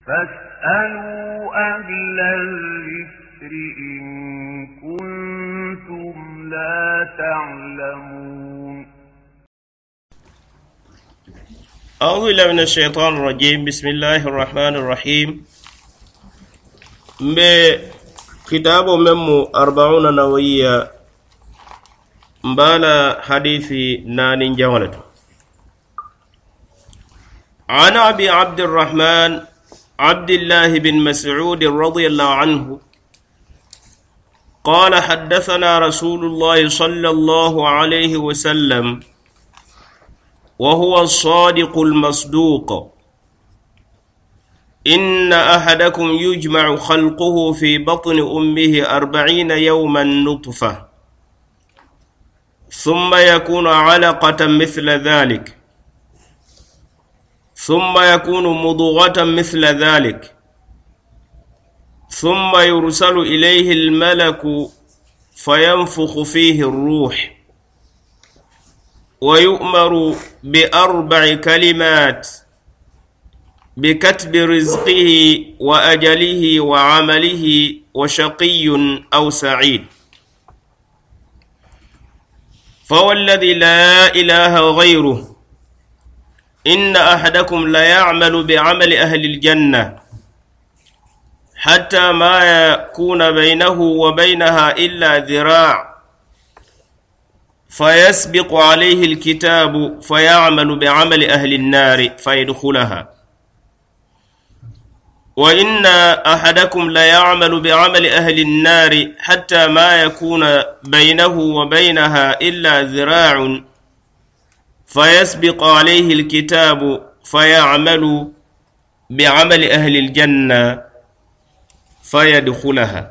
فاسألوا أهل الذكر إن كنتم لا تعلمون. أعوذ بالله من الشيطان الرجيم. بسم الله الرحمن الرحيم. بكتاب ممو 40 نووية مبالا حديثي نان جولته عن أبي عبد الرحمن عبد الله بن مسعود رضي الله عنه قال حدثنا رسول الله صلى الله عليه وسلم وهو الصادق المصدوق إن أحدكم يجمع خلقه في بطن أمه 40 يوما نطفة ثم يكون علقة مثل ذلك ثم يكون مضغة مثل ذلك ثم يرسل إليه الملك فينفخ فيه الروح ويؤمر ب4 كلمات بكتب رزقه وأجله وعمله وشقي أو سعيد فوالذي لا إله غيره إن أحدكم لا يعمل بعمل أهل الجنة حتى ما يكون بينه وبينها إلا ذراع فيسبق عليه الكتاب فيعمل بعمل أهل النار فيدخلها وإن أحدكم لا يعمل بعمل أهل النار حتى ما يكون بينه وبينها إلا ذراع فيسبق عليه الكتاب فيعمل بعمل أهل الجنة فيدخلها.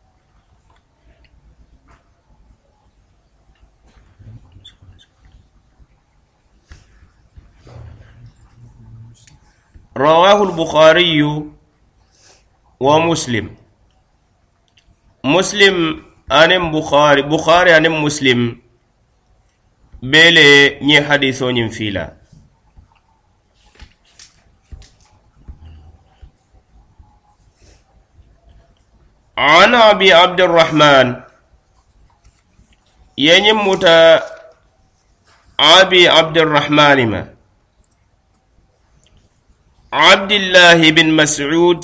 رواه البخاري ومسلم. مسلم عن بخاري عن مسلم بيلي ني حديثو نفيلا. عن أبي عبد الرحمن ينمت أبي عبد الرحمن ما عبد الله بن مسعود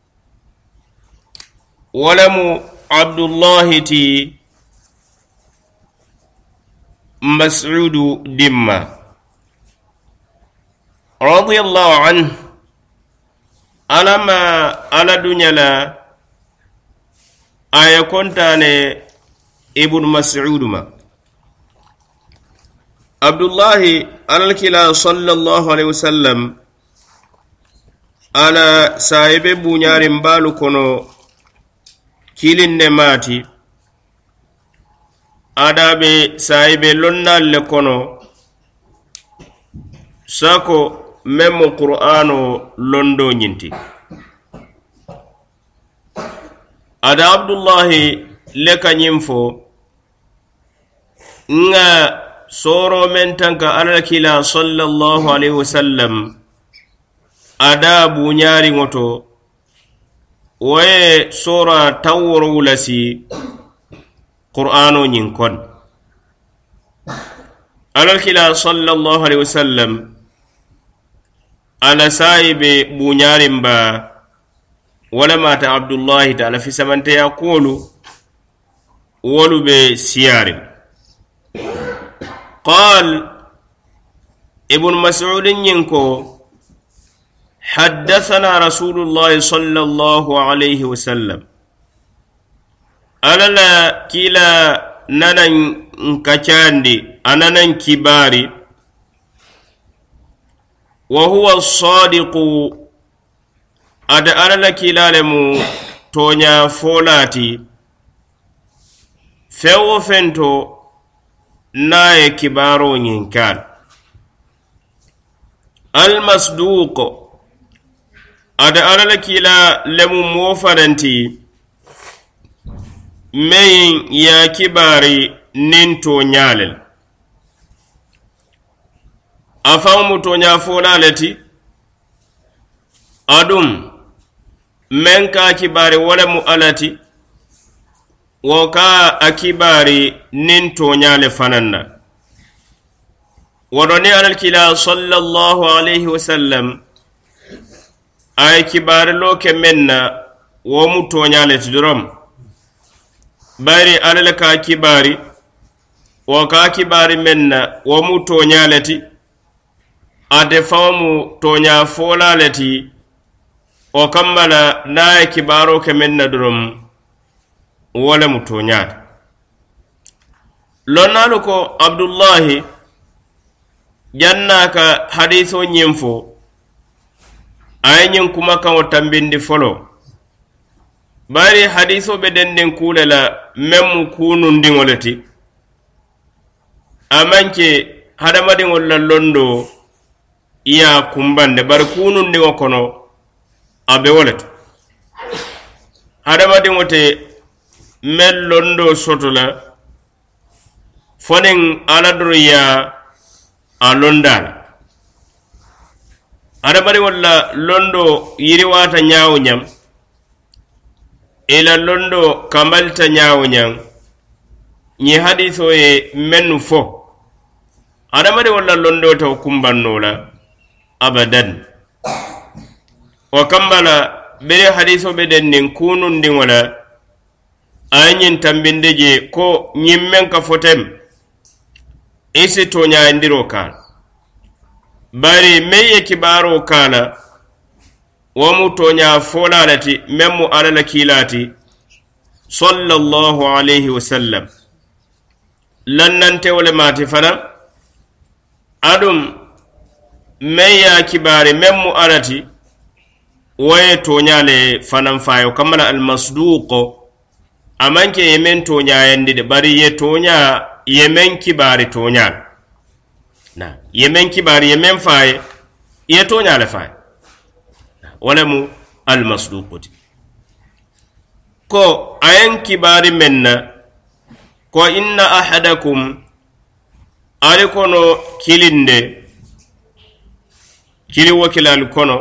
ولم عبد الله تي مسعود دمّا رضي الله عنه ألما على دنيا لا آية كنتان ابن مسعود ما عبد الله على الكلا صلى الله عليه وسلم على سايب بنيار بالو كنو كيلين نماتي adabe saibe lonnal le kono sako memo qur'ano londo nyinti ada abdullahi le kanyimfo nga soro men tanka alakila sallallahu alaihi wasallam ada bunyari ngoto waye sura tawru lasi قرآن ينكن على الكلا صلى الله عليه وسلم على سايب بنيار با ولما عبد الله تعالى في سمنت يقول ولو بسيار قال ابن مسعود ينكو حدثنا رسول الله صلى الله عليه وسلم alala kila nanan kachandi ananan kibari wa huwa as-sadiqu ada alala kila lemu tonya folati fewo fento nae kibaro nyinkan al-masduq ada alala kila lemu mofaranti mayin ya kibari ninto nyalel afamu to nya fola leti adum men ka kibari wala mu alati wo ka akibari nin toñale fananna ورني على الكلا صلى الله عليه وسلم أي كبار لو كمنا ومتونيالة درم باري على لك كباري وكا كباري منا ومتونيالة أدفعوا تونيا فولالتي وكمل ناي كبارو كمنا درم ولا متونيال لنا لكو عبد الله jannaka hadiso nyimfo ayin kuma kan tambindi folo bari hadiso be denden kulela mem kunun dingolati amanke hadamadin wala londo iya kumbande bar kunun dingo kono abe walata hadamadin wote mel londo sotola fonin aladruya alondal adabari wala londo yiriwata nyaawo nyam ila londo kamalta nyaawo nyam nyi hadiso e menu fo adabari wala londo taw kumbannola abadan wa kambala bere hadiso be den kunun din wala anyin tambindeje ko nyimmen ka fotem isi tonya ndiro kan bari meye kibaro kala wamu tonya folalati memmu alala kilati sallallahu alayhi wasallam lannante wala mati fana adum meya kibari memmu alati waye tonya le fanan fayo kamala almasduqo amanke yemen tonya yandide bari ye tonya yemen kibari tonya na yemen kibari yemen faye ye tonya le faye wala mu almasduqati ko ayen kibari menna ko inna ahadakum alikono kilinde kili wakilal kono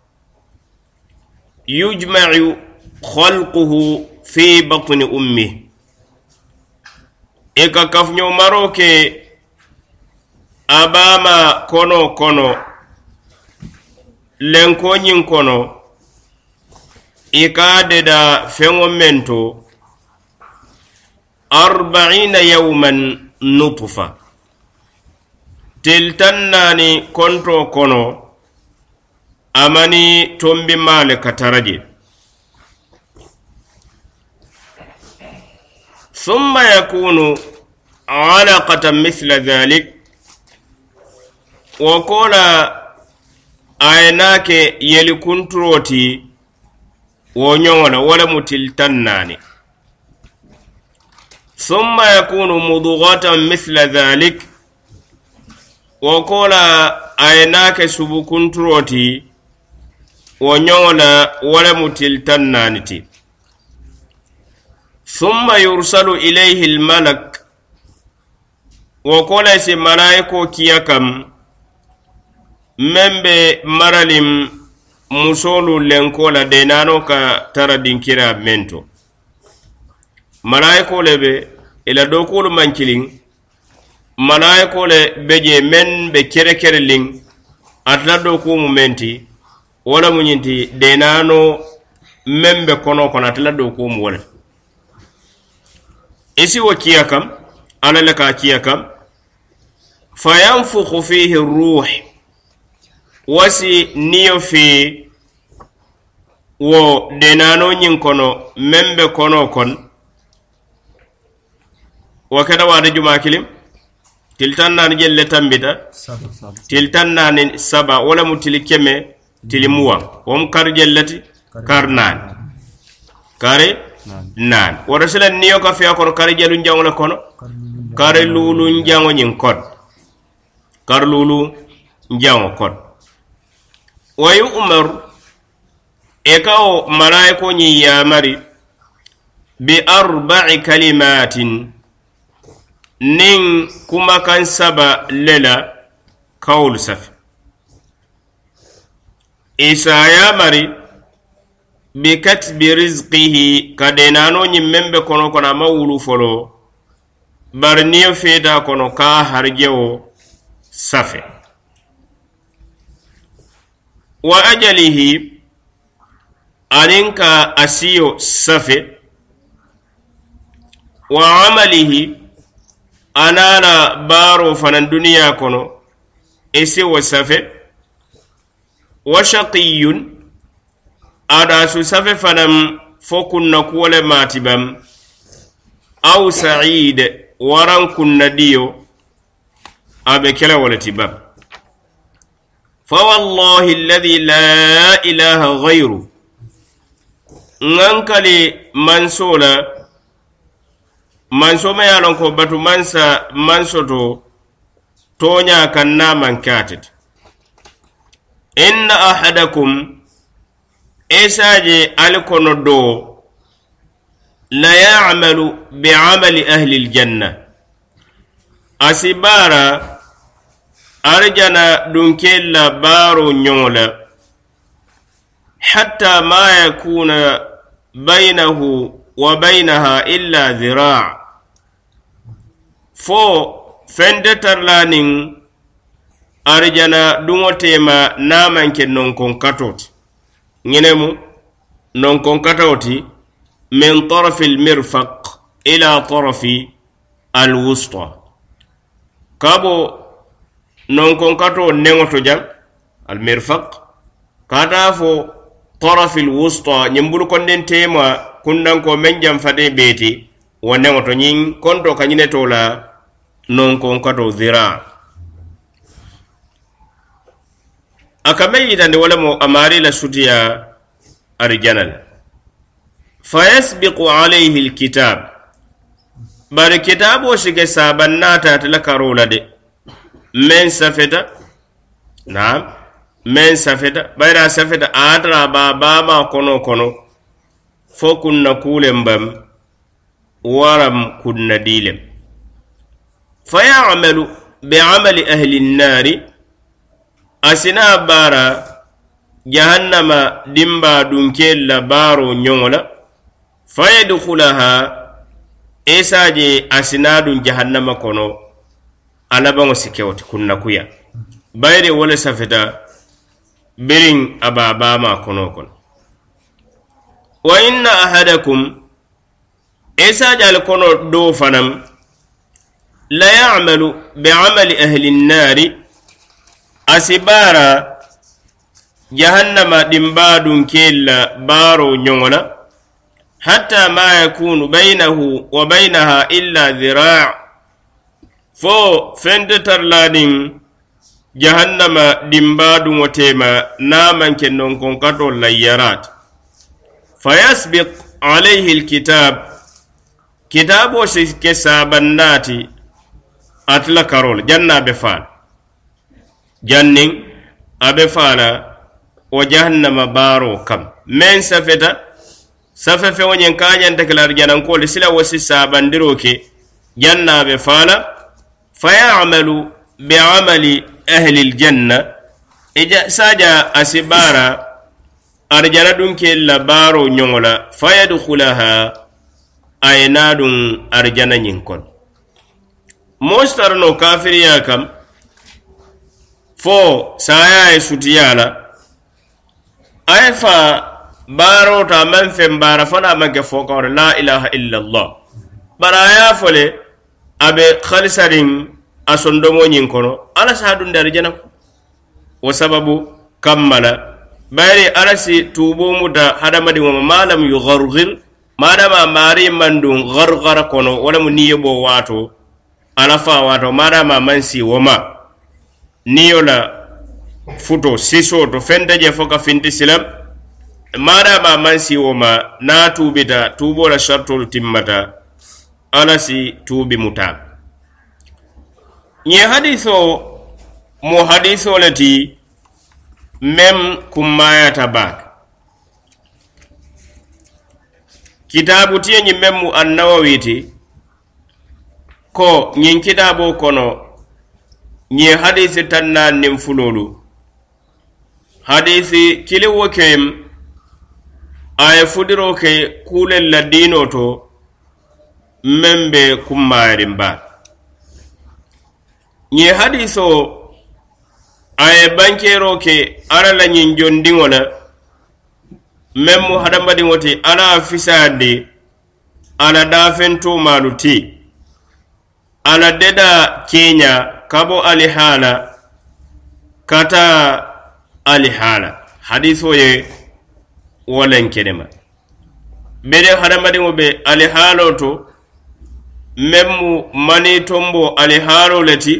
yujma'u khalquhu fi batni ummi eka kafnyo maroke abama kono lenko nyin kono ikade da fengo mento 40 yawman nutfa tiltannani konto kono amani tombi male kataraje ثم يكون علقة مثل ذلك وقال عيناك يلكن تروتي ونيونا ولا متلتناني ثم يكون مضغة مثل ذلك وقال عيناك سبكن تروتي ونيونا ولا متلتناني ثم يرسل إليه الملك وقال سي ملائكو كيكم من بي مرلم مسولو لنكولا دينانو كا ترى دينكرا منتو ملائكو لبي إلا دوكول منكلين ملائكو لبي من بي كيري لين أتلا دوكو ممنتي ولا منينتي دينانو من بي كونو كون أتلا دوكو مولا isi wa kiyakam ana laka kiyakam fayanfukhu fihi ruh wasi niyo fi wo denano nyin kono membe kono kon wakada wada juma kilim tiltannan jelle tambita tiltannan saba wala mutilikeme tilimuwa wom kar jellati karnan kare nan warasala niyo ka fiya kono kare jelu njango la kono kare lulu njango nyin kod kar lulu njango kod wayu umar ekao malaiko nyi ya mari bi 4 kalimatin nin kuma kan saba lela kaul saf isa ya mari bikatbi rizqihi kadenano nyimmembe kono kono mawulu folo bar niyo feta kono ka harjewo safe wa ajalihi aninka asiyo safe wa amalihi anana baro fanan duniya kono ese wa safe wa shaqiyun ada su safe fanam fokunna kuwale matibam aw sa'id waran kunna diyo abe kela wala tibam fa wallahi alladhi la ilaha ghayru ngankali mansola mansoma yalon ko batu mansoto tonya kanna mankatit inna ahadakum esaje alkono do la ya'malu bi'amali ahli aljanna asibara arjana dunkella baro nyola hatta ma yakuna bainahu wa bainaha illa dhira' fo fendetar lanin arjana dungotema namanke non kon katoti ngenemu non kon katoti min taraf almirfaq ila taraf alwusta kabo non kon kato nengoto jam almirfaq kata fo taraf alwusta nyimbul kon den tema kundan ko men jam fade beti wonengoto nyin konto kanyine tola non kon kato dhira akamayitande wala mo amari la sutiya arjanal fayasbiqu alayhi alkitab bar kitabo shige sabannata talakarola de men safeta naam men safeta bayra safeta adra baba kono fokunna kulembam waram kunna dilem fayamalu bi'amali ahli an-nari asina bara jahannama dimba dunkella baro nyongola fayadkhulaha esaje asina dun jahannama kono alabango sikewti kunna kuya bayre wala safeta birin ababa ma kono wa inna ahadakum esaje al kono do fanam la ya'malu bi'amali ahli an-nari asibara jahannama dimbadun kella baro nyongola hatta ma yakunu bainahu wa bainaha illa dhira' fo fendetar ladin jahannama dimbadun wotema namanke non kon kato layarat fayasbiq alayhi alkitab kitabo ke sabannati atla karol janna be fal janning abe fala o jahannama baro kam men safeta safafe wonyen kanyan taklar janan ko le sila wasi sabandiro ke janna be fala fayamalu bi'amali ahli aljanna ija saja asibara arjana dun ke la baro nyongola fayadkhulaha aynadun arjana nyinkon mostarno kafiriya kam fo saya e sutiyala ay fa baro ta man fem bara fana manke fo ko la ilaha illa allah baraya fole abe khalisarin asondomo nyin kono ala sadun dar jana wa sababu kammala bayri arasi tubo muta hadamadi wa malam yugharghir madama mari mandun gharghara kono wala mu niyebo wato alafa wato madama mansi woma niyola futo siso to fendaje foka finti silam madama mansi woma na tubita tubola shartul timmata alasi tubi mutab nye haditho mo haditho lati mem kumaya tabak kitabu tiye nyi memu an-Nawawiti ko nyin kitabo kono nyi hadisi tanna nimfulolu hadisi kili wokem aye fudiro ke kulel la dino to membe kummarin ba nye hadiso aye bankero ke ala la nyin jondingo la memmu hadamadi ngoti ala fisadi ala dafento maluti ala deda kenya kabo alihala kata alihala hadiso ye wolen kedema bede hadamadi ngobe alihalo to memmu mani tombo alihalo leti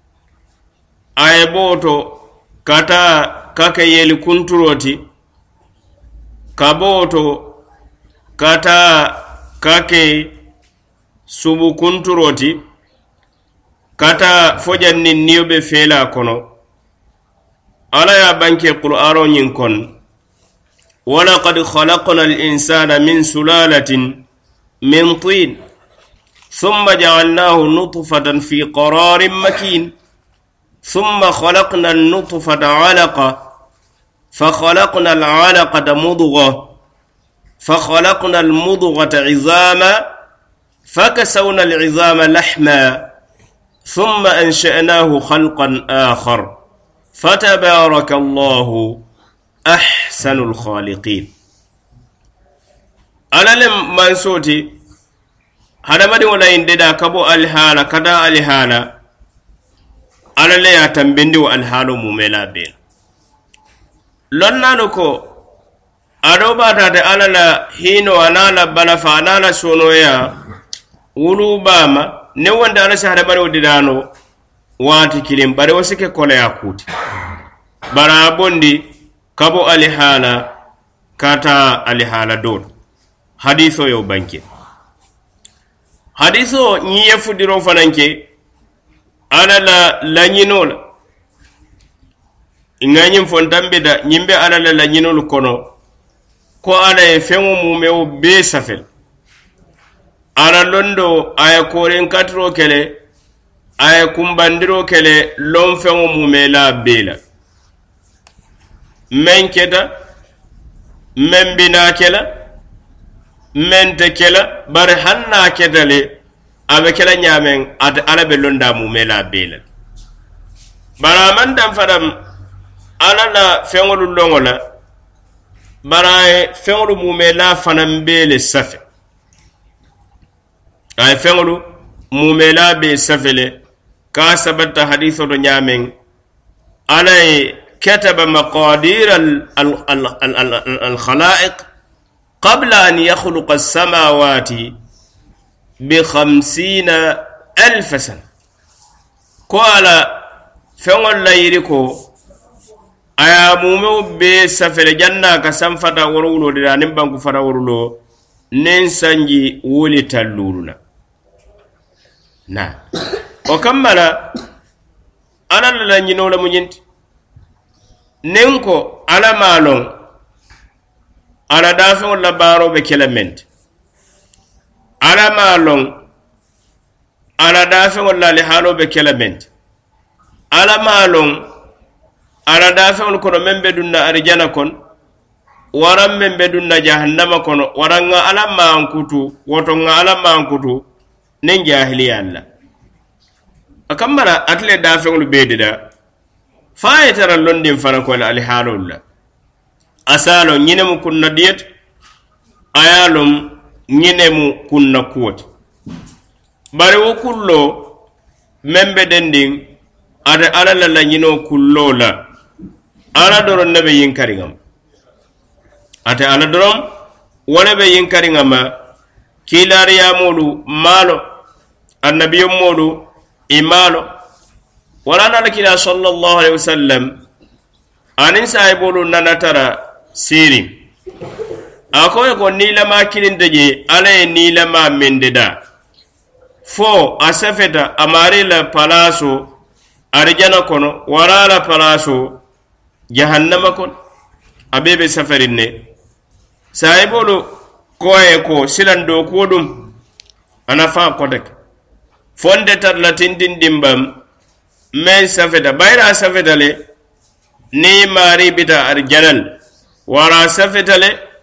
ayeboto kata kake yeli kunturoti kaboto kata kake subu kunturoti kata fojanni niyobe fela kono ala ya banke qur'ano nyin kon wala qad khalaqna al-insana min sulalatin min tin thumma ja'alnahu nutfatan fi qararin makin thumma khalaqna an-nutfata 'alaqa فخلقنا العلقة مضغة فخلقنا المضغة عظاما فكسونا العظام لحما ثم أنشأناه خلقا آخر فتبارك الله أحسن الخالقين أنا لم منسوتي هذا ما ولا ينددا كبو الحالة كدا الحالة أنا لا يتنبندو الحالة مملا بين lonnanu ko ado batade ala la hino anala balafa anala sonoya wulu bama ne wonde ala sahada bare wodidano wati kilim bare wasike kole yakuti bara bondi kabo alihala kata alihala dot hadiso yo banke hadiso nyiye fudiro fananke ala la lanyinola inganyim fontambida nyimbe ala la lanyinol kono ko ala e fengo mumeo be safel ala londo aya koren katro kele aya kumbandiro kele lon fengo mumela bela men keda men bina kela men te kela bar hanna kedale abe kela nyamen ad ala be londa mumela bela baraman dam fadam ala la fengolu longola baraye fengolu mumela fanambele safe ay fengolu mumela be safele ka sabata hadithu do nyamen ala kataba maqadir al khalaiq qabla an yakhluqa as-samawati bi 50,000 sana ko ala fengol la yiriko aya mumeo be safele janna ka samfata worwulo de nim banku fara worwulo nen sanji woli talluluna na o kammala ala la nyino la munyinti nenko ala malon ala dafa la baro be kelement ala malon ala dafa la li halo be kelement ala malon ala dafeŋol kono meŋ be dunna arijana kon waraŋ meŋ be dunna jahannama kono waraŋ ŋa ala mankutu woto ŋa ala mankutu neŋ jahiliya la a kammara atele dafeŋolu bee dida faa ye tara londin fana ko le alihaalolu la a se a loŋ ñine mu kunna diyet a ye a loŋ ñine mu kunna kuwo ti bari wo kulloo meŋ be dendiŋ ate ala la la ñinoo kulloo la ala doron nabe yinkariŋam ate ala doron wala be yinkariŋama kiilaariyamolu maalo annabiyomolu i maalo wala nala kila sallallahu alaihi wasallam aniŋ saahibolu nanatara siiriŋ a koye ko niilama kilinte je ala ye niilama mende da fo a safeta a maari la palaaso arijana kono wara la palaaso jahannama kon abebe safarin ne saibolo koye ko silando ko dum ana fa kodak fonde tar latin dimbam men safeta bayra safeta le ni mari bita arjanal wara safeta le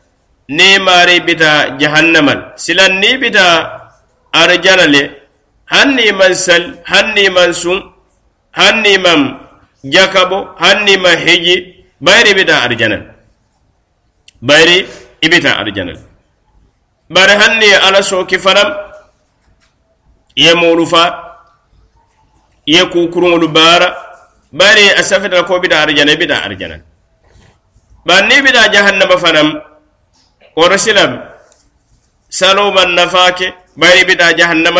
ni mari bita jahannamal silan ni bita arjanale hanni man sal hanni man sun hanni man jakabo hanni man hiji bayri bita arjanal bayri ibita arjanal bare hanni ala soki faram ye molufa ye kukurungulu bara bari asafita ko bita arjanal banni bita jahannama faram ورسلم سالو من نفاك باي بدا جهنم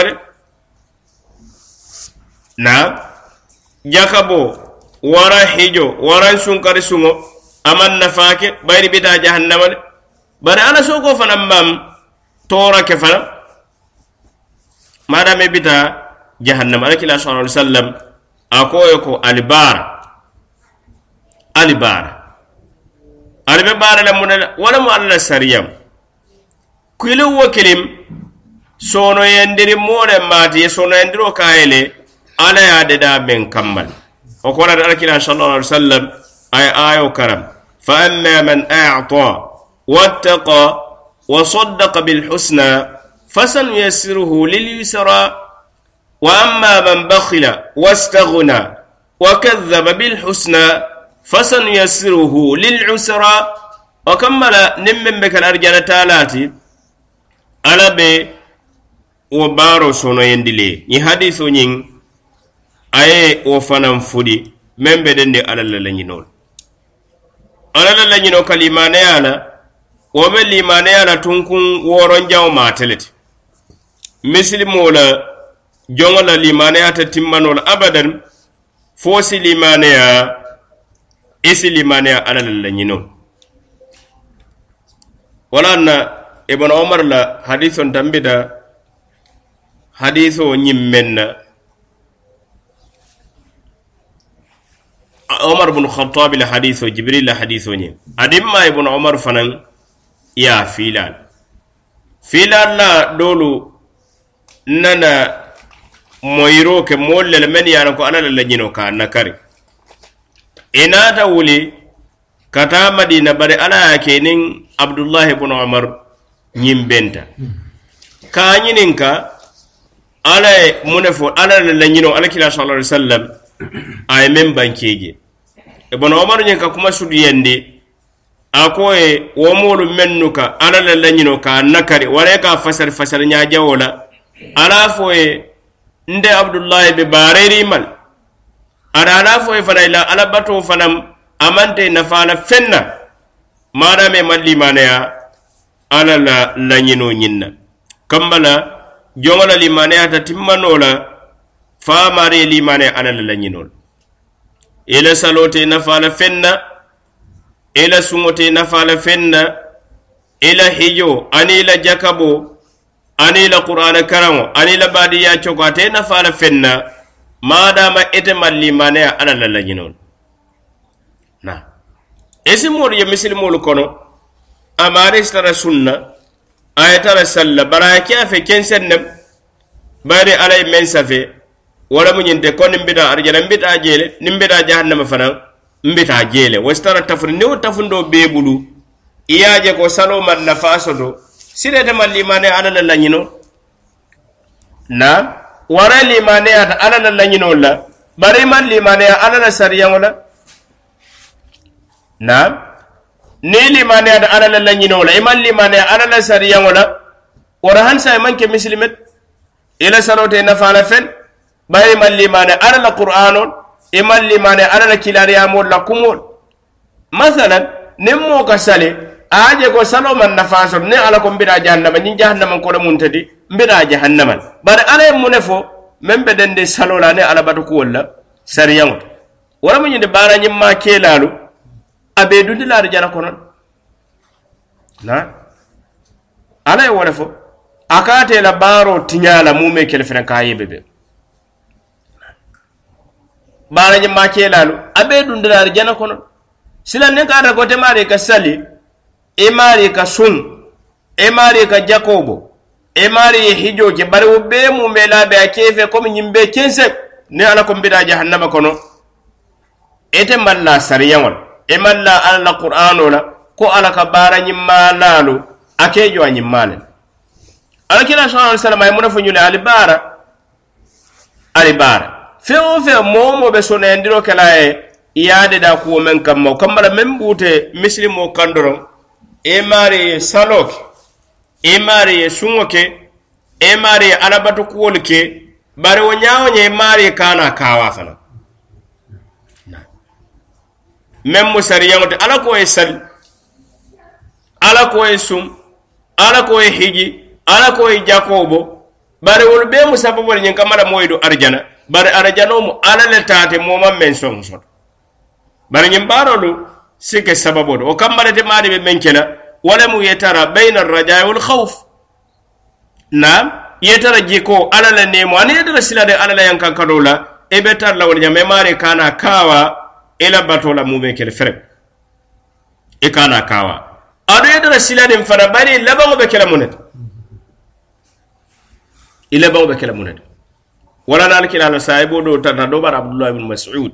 نعم جاكبو ورا هيجو ورا سنكر سنو أمن نفاك باي بدا جهنم بر أنا سوكو فنمم تورا كفنا ما دام بدا جهنم عليك الله صلى الله عليه وسلم أكو يكو البار albe bara wala mu alla sariyam kilo wakilim sono yendiri mole mati sono yendiro kayle ala ya deda ben kammal o ko rad alkila sallallahu alaihi wasallam ay ayo karam fa amma man a'ta wattaqa wa saddaqa bil husna fasanuyassiruhu lil yusra wa amma man bakhila wastaghna wa kadhaba bil husna فسنيسره للعسرى وكمل نمم بك الأرجال تالاتي على بي وبارو سونو يندلي ني حديثو نين أي وفنان فودي من بدن دي على اللنينول على اللنينول كلماني على ومن لماني على تنكون ورون جاو ماتلت مثل مولا جونغ لماني على تتمانول أبدا فوسي لماني isi limane ala la nyino wala na ibn umar la hadithon tambida haditho nyimmenna umar ibn khattab la haditho jibril la haditho nyi adimma ibn umar fanan ya filal la dolu nana moyro ke molle men yana ko ala la nyino ka nakari inata wuli kata madina bari ala yake nin abdullahi ibn umar nyimbenta ka nyininka ala munefo ala la nyino ala kila sallallahu alaihi wasallam ay men bankeje ibn umar nyinka kuma sudiyende akoye wo molu mennuka ala la nyino ka nakari wala ka fasar nya jawola ala foye nde abdullahi be bareri mal ala foye fana ila ala bato fanam amante nafala fenna madame malli manaya ala la lanyino nyinna kambala jongala limanaya ta timmanola fa mare limane ala la lanyino ila salote nafala fenna ila sumote nafala fenna ila hiyo anila jakabo anila qur'ana karamo anila badiya chokate nafala fenna madama ete mallimane ala la lañinol na esi moolu ye misilimoolu kono amaari tara sunna aye tara salla bara ke afe kensen nem bari alay men safe wala mu ñinte ko nimbita arjana mbita jeele nimbita jahannama fana mbita jeele wastara tafri ni o tafundo beebulu iyaje ko salo man nafasoto sirete mallimane ala la lañinol na wara limane ata ala la lañino la bari man limane ala la sariyan la na ni limane ata ala la lañino la iman limane ala la sariyan la wara han sa man ke muslimet ila salote na fala fen bari man limane ala la qur'ano iman limane ala la kilariya mo la kumol masalan nimmo ka sale aje ko salo man nafaso ne ala ko mbida jahannama ni jahannama ko mun tadi mbida jahannama bare ala munefo membe dende salo la ne ala batu ko wala sariyan wala mun yinde bara nyimma kelalu abe dundi la jara kono na ala wala fo akate la baro tinyala mume kelfena kayebe bara nyimma kelalu abe dundi la jana kono silan ne ka ko te mare ka sali e mari ka sun e mari ka jakobo e mari hijo ke bari be mu mela be akefe ko nyimbe kense ne ala ko bida jahannama kono ete malla sariyawal e malla ala qur'ano la ko ala ka bara nyimma lalu akejo anyi malen alakila sallallahu alaihi wasallam ay munafu nyule alibara fe momo be sona endiro kala e yaade da ko men kammo kambala men bute muslimo kandoro e mari salok e mari sunwoke e mari alabatu kuwolke bare wonyawo nye mari kana kawa fana mem musariyangote ala ko e sal ala ko e sum ala ko e hiji ala ko e jakobo bare wol be musababu nyen kamala moydo arjana bare arjano mu ala le tate moma men son so bare nyen barolu sike sababu o kamale te mari be menkena wala mu yetara bayna ar-raja'i wal khawf na yetara jiko ala la nemo ani yetara silade ala la yankan kadola e betar la wal nyame mari kana kawa ila batola mu be kele fere e kana kawa ado yetara silade mfara bari labango be kele munet ila bawo be kala munade wala dal kila la saibo do tata do bar abdullah ibn mas'ud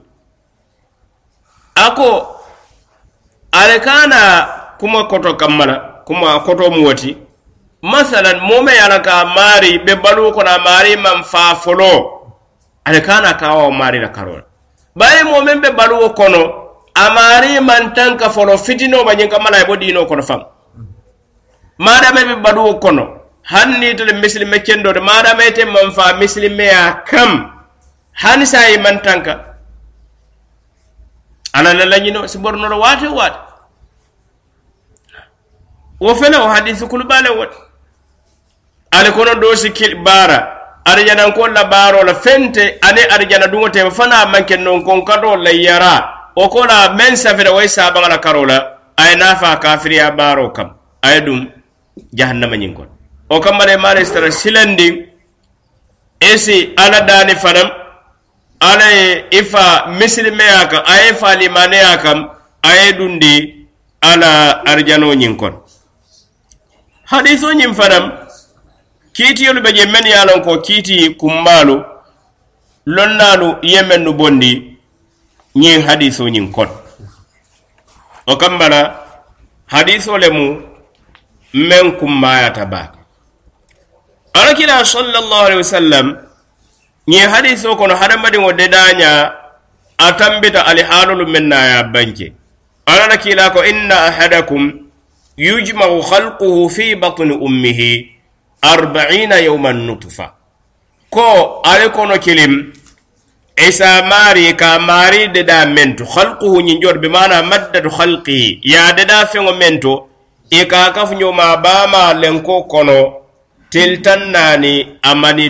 ako alekana kuma koto kamala kuma koto muwati masalan mome yalaka mari be balu ko na mari man fa folo alekana kawo mari la karola bare mome be balu kono amari man tanka folo fitino ba nyen kamala e bodi no kono fam mada be balu kono hanni to le muslime kendo de mada mete man fa muslime ya kam han sai man tanka ala la lañino si borno do wate wo fela o hadithu kul bale wat ale kono do si kil bara arjana ko la baro la fente ane arjana dungo te fana manke non kon kado la yara o ko la men safira way saba la karola ay nafa kafiriya baro kam ay dum jahannama nyin kon o kamale mare stara silandi esi ala dani fanam ala ifa muslime aka ay fa limane akam ay dundi ala arjano nyin kon hadithu nyin fanam kiti yolu beje men yalon ko kiti kumbalu lonnalu yemen nu bondi nyin hadithu nyin kon o kambala hadithu lemu men kummaya tabak alakila sallallahu alaihi wasallam ni hadithu kono hadamadi ngode danya atambita alihalul minna ya banke alakila ko inna ahadakum yujma'u khalquhu fi batni ummihi 40 yawman nutfa ko ale kono kilim isa mari ka mari de da mento khalquhu ni jor be mana maddatu khalqi ya de da fengo mento e ka kafu nyoma bama lenko kono tiltan nani amani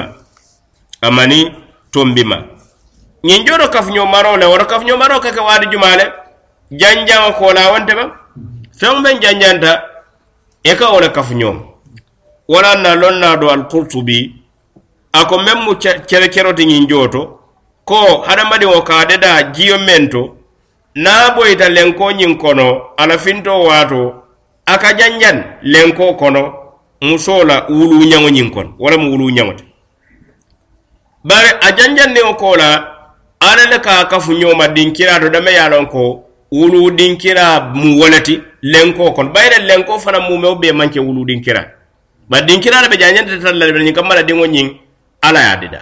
tombima nyin joro kafnyo maro le woro kafnyo maro kake wadi jumale janjang ko la wonte ba fem ben janjanta e ka wala kafnyo wala na lonna do al-Qurtubi ako memmu cerekerote nyin joto ko hadamadi o ka deda jiyo mento na boyta lenko nyin kono ala finto wato aka janjan lenko kono musola wulu nyango nyinkon wala mu wulu nyangote bare ajanjan ne okola ala le ka kafu nyoma dinkira do dame yalon ko wulu dinkira mu walati lenko kon bayre lenko fana mu mew be manke wulu dinkira ba dinkira be janjan tan la be nyi kamala dingo nyin ala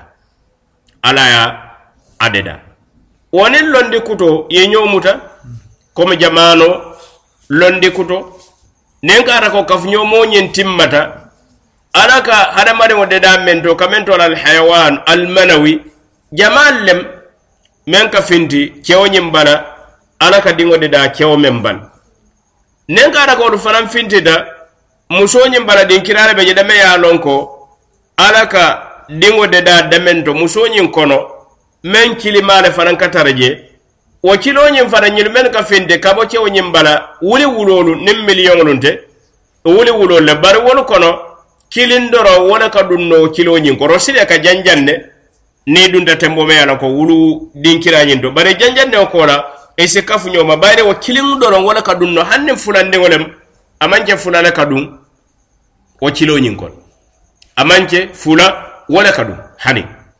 ya adeda woni londi kuto ye nyomuta comme jamano londi kuto nenkara ko kafnyo mo nyen timmata alaka hadamare wode da mento kamento al hayawan al manawi jamallem men ka finti kewnyim bala alaka dingode da kew memban nenkara ko do faram finti da musonyim bala din kirare be jeda me ya lonko alaka dingode da damento musonyin kono men kilimale faran katarje o kilonyim fara nyil men ka finde kabo cew nyimbala wuli wulolu nim million lunte wuli wulol le bar wol kono kilindoro wala ka dunno kilonyin ko rosile ka janjanne ni dunda tembo me yana ko wulu dinkira nyindo bare janjanne ko la e se kafu nyoma bare o kilindoro wala ka dunno hanne fulande wolem amanje fulana ka dun o kilonyin ko amanje fula wala ka dun hani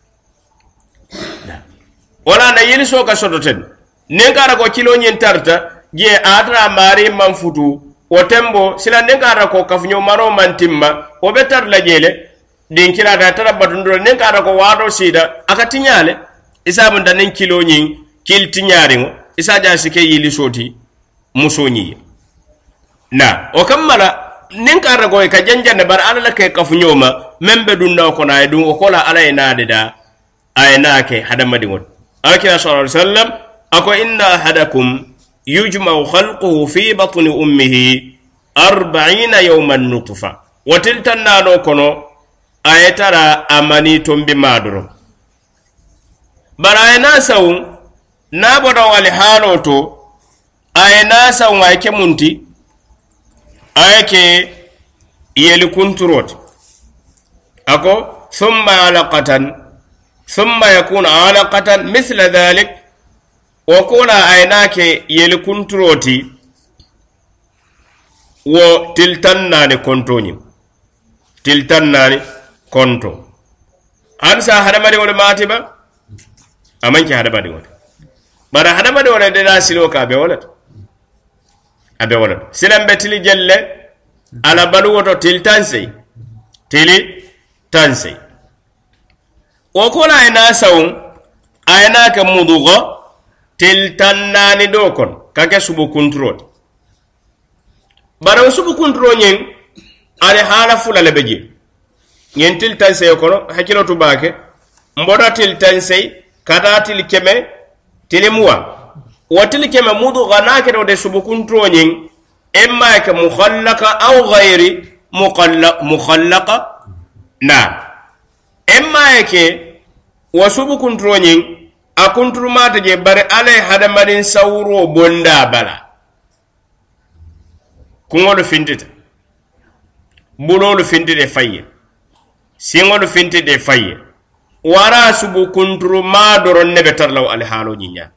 wala na yini so ka sodoten nenkara ko kilo nyen tarta je atra mari man futu o tembo silande kara ko kafunyo maro mantimma o betar la jele din kila da tara batundro nen kara ko wado sida akatinyale isa bunda nen kilo nyin kil tinyari ngo isa ja sike yili soti musonyi na o kammala nen kara ko ka janjande bar ala ke kafunyo ma membe dunna ko na dum o kola ala ina da ayna ke hadamadi ngot akira sallallahu alaihi wasallam ako inna ahadakum yujma'u khalquhu fi batni ummihi 40 yawman nutfa watiltanna no kono ayetara amani tombi maduro barayna saw na bodo wal haloto ayna saw ngake munti ayake yeli kunturot ako thumma alaqatan thumma yakunu alaqatan mithla dhalik wa kula aynake yeli kunturoti wo tiltannani kontoni tiltannani konto ansa hadamadi wala matiba amanki hadamadi wala bara hadamadi wala de la silo ka be wala silam betili jelle ala balu woto tiltanse tili tanse wa kula ayna sawun aynaka mudugha tiltannani do kon kake subu kuntrot bara subu kontro nyen ale hala fula le beje nyen tiltanse kono hakilo to bake mboda tiltanse kata til keme tilimwa watil keme mudu ganake do de subu kontro nyen emma ka mukhallaqa aw ghairi mukhallaqa na emma ke wasubu kontro nyen a kunturumata je bari alay hadamadin sawro bonda bala kungolu fintita bulolu fintide fayye singolu fintide fayye wara subu kunturu ma doron nebe tarlaw al halo nyinya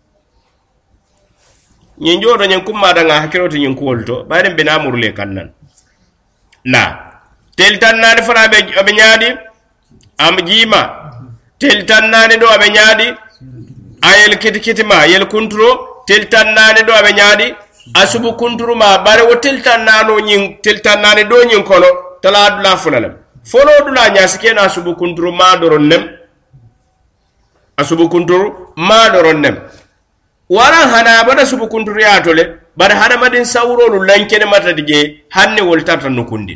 nyinjo do nyen kumma da nga hakiroto nyen kuwolto bayden bina murle kannan na teltan na fara be nyaadi am jima teltan na do be nyaadi ayel kitima yel kunturo tiltannani do be nyaadi asubu kunturu ma bare wo tiltannano nyin tiltannani do nyin kono tala dula funalam folo dula nyasike na asubu kunturu ma doron nem asubu kunturu ma doron nem wara hana bada subu kunturu ya tole bare hada madin sawro lu lankene mata dige hanne wol tarta nukundi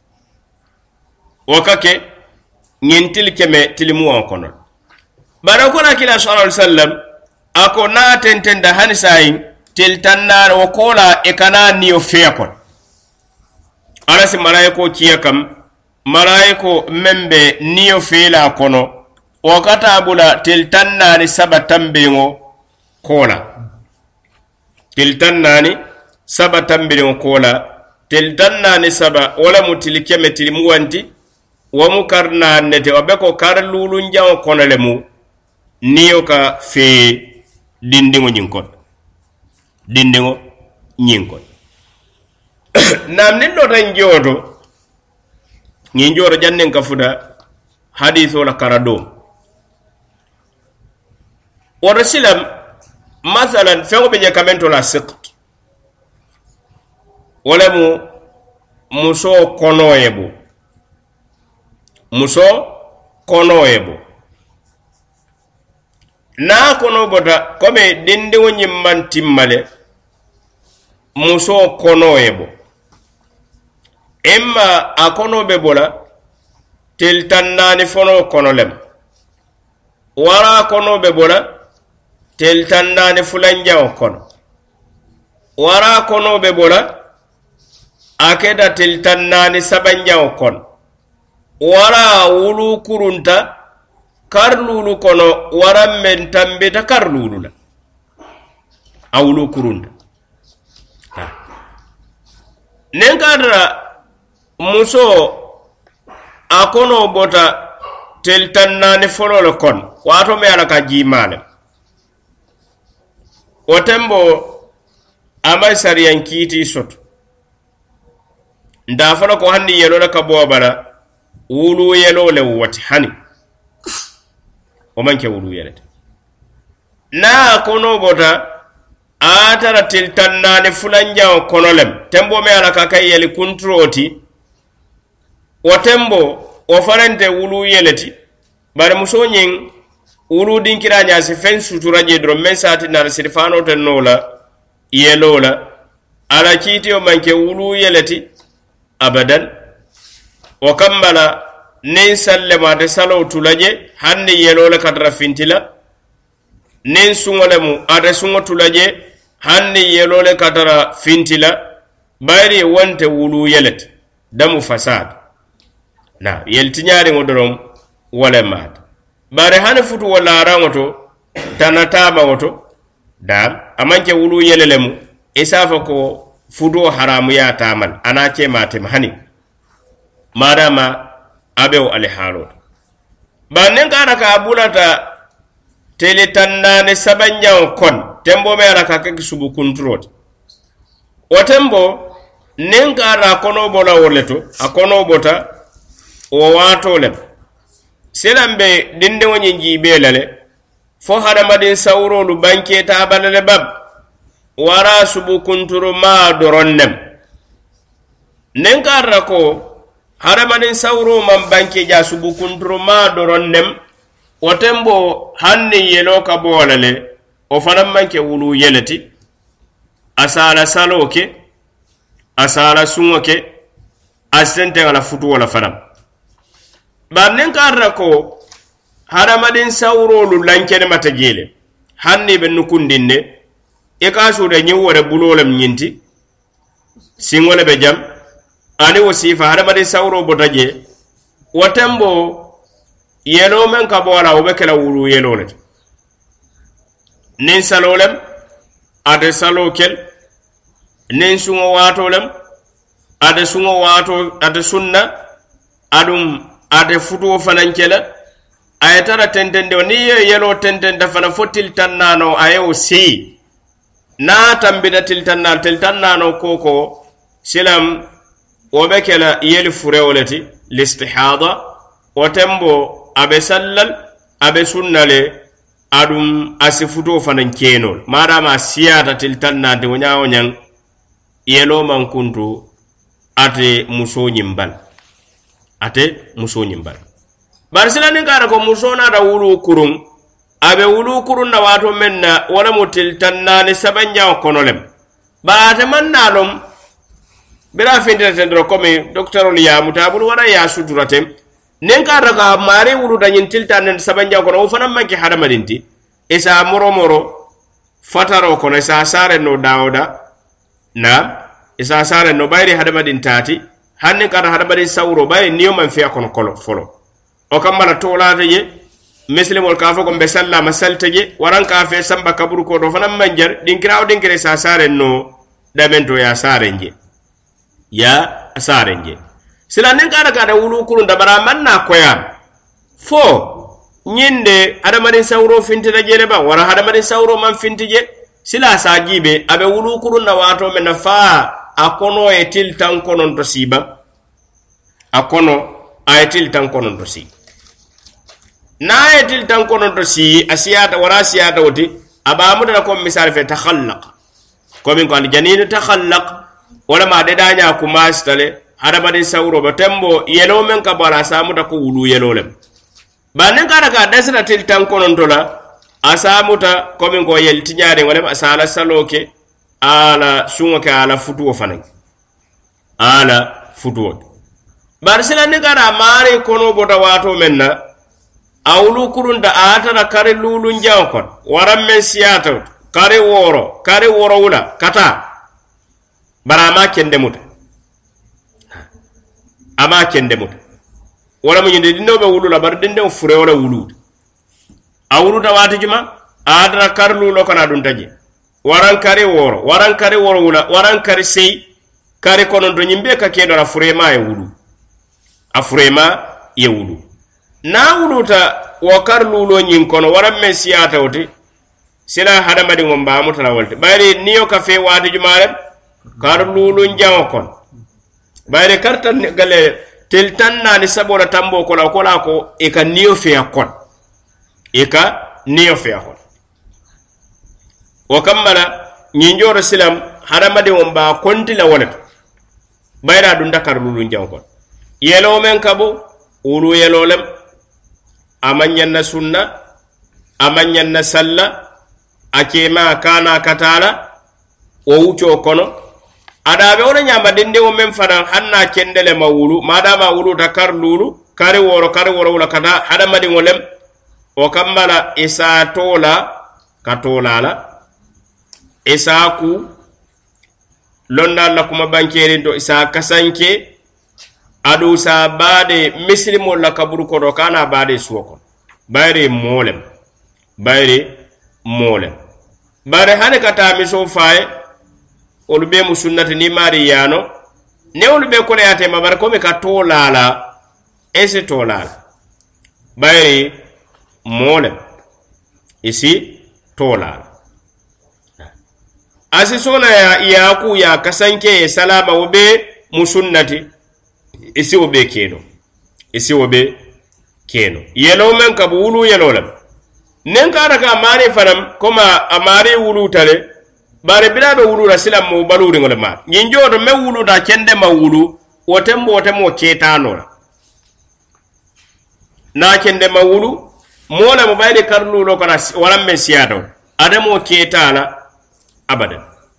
wakake nyentil keme tilimu kono bara ko rakila sallallahu alaihi wasallam ako na tentenda hanisai tiltannar wa kola e kana niyo feakon arasi malaiko kiyakam malaiko membe niyo feela kono wakata bula tiltannani sabatambengo kola tiltannani sabatambengo kola tiltannani saba wala mutilikeme tilimuwanti wa mukarna nete wabeko karlulu njaw kono lemu niyo ka fe dindingo nyinkon nam nindo tan jodo ngi joro jannen ka fuda hadithu la karado wa rasulam masalan fewo be kamento la siqt wala mu muso konoyebo na kono bota kome dinde wonyi man timmale muso konoyebo emma akono be bola teltannani fono konolem wara kono be bola teltannani fulanjaw kono wara kono be bola akeda teltannani sabanjaw kono wara wulu kurunta karlulu kono waram men tambita karlulu la awulu kurunda nenkadra muso akono bota teltannani fololo kon wato me ala ka jimale otembo amay sariyan kiti soto nda fana ko hanni yelo la ka bobara wulu yelo le wati hani o manke wulu yelete na kono bota atara tiltannani fulanjawo konolem tembo me ala ka kay yeli kuntroti o tembo o farante wulu yeleti bare muso nyin wulu dinkira nya se fen sutura je dro men sati nar sirfano ten nola yelola ala kiti o manke wulu yeleti abadan o kambala nin sallema de salo tulaje hanni yelola kadra fintila nin sungolemu ade sungo tulaje hanni yelole kadra fintila bayri wonte wulu yelet damu fasad na yeltinyari ngodorom wala mat bare hane futu wala rangoto tanataba woto dam amanke wulu yelelemu isafa ko fudo haramu ya tamal anace matem hani madama abew alihalo banen kana ka bulata tele tannane sabanyaw kon tembo me ala ka ke subu kuntrot o tembo nen kara kono bola woleto akono bota o wato le selambe dinde woni jibe lale fo hada madin sawro lu banke ta balale bab wara subu kunturo ma doronnem nen kara ko hada madin sawro man banke ja subu kunturo ma doronnem o tembo hanni yelo ka bolale o fanam manke wulu yeleti asala saloke asala sungoke asente ala futu wala fanam barnen karra ko haramadin sawrolu lankene mata jele hanni be nukundinde e ka suude nyewore bulolem nyinti singole be jam ani wasifa haramadin sawro botaje watembo yelo men ka bola o be kala wulu yelole nin salolem ade salokel nin sungo watolem ade sungo wato ade sunna adum ade futu fanankela ayatara tentende ni yelo tentende fana fotil tannano ayo si na tambida tiltannano koko silam o be kala yeli furewoleti listihada o tembo abe sallal abe sunnale adum asifuto fanan kenol madama siyata tiltannade wonyawo nyang yelo man kuntu ate muso nyimbal barsila ni kara ko muso na da wulu kurun abe wulu kurun na wato menna wala mutiltannani sabanja konolem ba ta mannalom bira findira tendro komi docteur liya mutabul wala ya suturatem nen kara ka mare wulu da nyin tiltannen sabanja kono o fanam manki hadamadinti isa moro fataro kono isa sare no dawda na isa sare no bayri hadamadin tati hanne kara hadamadin sawro bayri niyo man fiya kono kolo folo o kamala tolade je muslimol ka fo ko be sallama salteje waran ka fe samba kaburu ko do fanam manjar dinkire sa sare no damento ya sare nje silanen kara kada wulu kurun da bara manna koyam fo nyinde hadamadin sawro fintida jele ba wara hadamadin sawro man fintije sila sa jibe abe wulu kurun na wato men fa akono etil tan konon to siba akono ayatil tan konon to si na ayatil tan konon to si asiyata wara siyata woti abamu da ko misal fe takhallaq ko min ko al janin takhallaq wala ma de danya ku mastale hadamadin sawro batembo yelo men ka bala samu da ko wulu yelolem banen kada ka dasra til tan konon to la asamuta komin ko yelti nyaade wala asala saloke ala sungoke ala futuo fanan ala futuo barsila ni gara mare kono bota wato menna awlu kurunda atana kare lulu njaw kon waram men siyata kare woro wula kata barama kende muta ama kende muta wala mu nyinde dindo be wulu la bar dinde fure wala wulu awlu da wati juma adra karlu lo kana dun taje waran kare woro wula waran kare sei kare kono do nyimbe ka kedo la furema e wulu afurema ye wulu na wuluta wa karlu lo nyin kono waran men siyata wote sila hadamadi ngomba mutala wolte bayri niyo ka fe wadi jumare karlu lo njaw kon bayri kartan gale teltanna ni sabola tambo ko la ko e ka niyo fe akon o kammala ñinjoro silam hadamade on ba konti la wala bayra dun dakar lulu jankon yelo men kabo ulu yelo lem amanyanna sunna amanyanna salla akema kana katala o wuco kono adabe wona nyamba dende o men fadan hanna kendele mawulu madama wulu dakar lulu kare woro wala kada hadamade ngolem o kammala isa tola katolala isa ku londa la kuma bankerin do isa kasanke adu sa bade mislimo la kaburu ko do kana bade suwako bayre molem bare hane kata mi so faye olube mu sunnati ni mari yano ne olube ko yate mabar ko me ka tolala ese tolala bayre molem isi tolala asi sona ya ku ya kasanke salama obe musunnati isi obe keno yelo men ka wulu yelo lam nen ka daga mari fanam koma amari wulu tale bare bilabe wulu rasilam mo baluri ngol ma nyinjo do me wulu da kende ma wulu wotembo ketano na kende ma wulu mola mo bayde karlu lo kana waram men siado adamo ketala abadan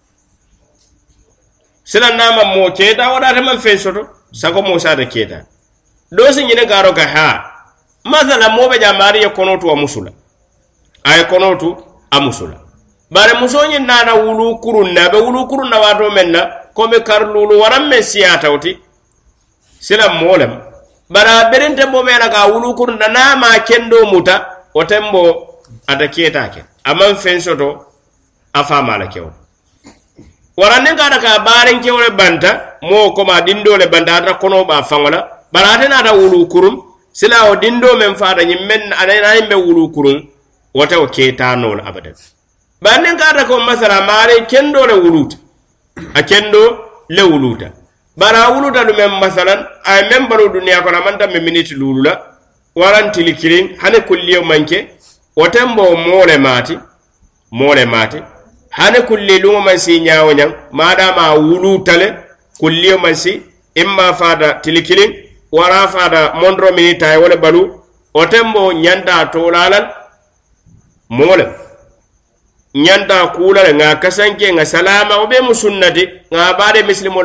silan nama mo keta wada ta man fensoto sako mo sa da keta do sin yine garo ga ha masala mo be jamari ya konotu wa musula ay konotu amusula bare musonyi nana wulu kurun na wato menna ko be karlulu waram men siyata woti silan molem bara berente mo mena ga wulu kurun na ma kendo muta otembo ata keta ke aman fensoto afama la kew waranne kada ka baren kewle banta mo ko ma dindo le banta ata kono ba fangola barate na da wulu kurum sila o dindo men faada nyimmen ana yimbe wulu kurum wata o ketano abadan banen kada ko masara mare kendo le wuluta a kendo le wuluta bara wuluta dum men masalan ay membaru duniya ko na manta me minute lulula waranti likirin hane kulliyo manke wotembo mole mati hane kulli lungo man si nyaawo nyang madama wulu tale kulliyo man si imma fada tilikilin wara fada mondro minita e wala balu otembo nyanda tolalal mole nyanda kulale nga kasanke nga salama obe musunnati nga bare muslimo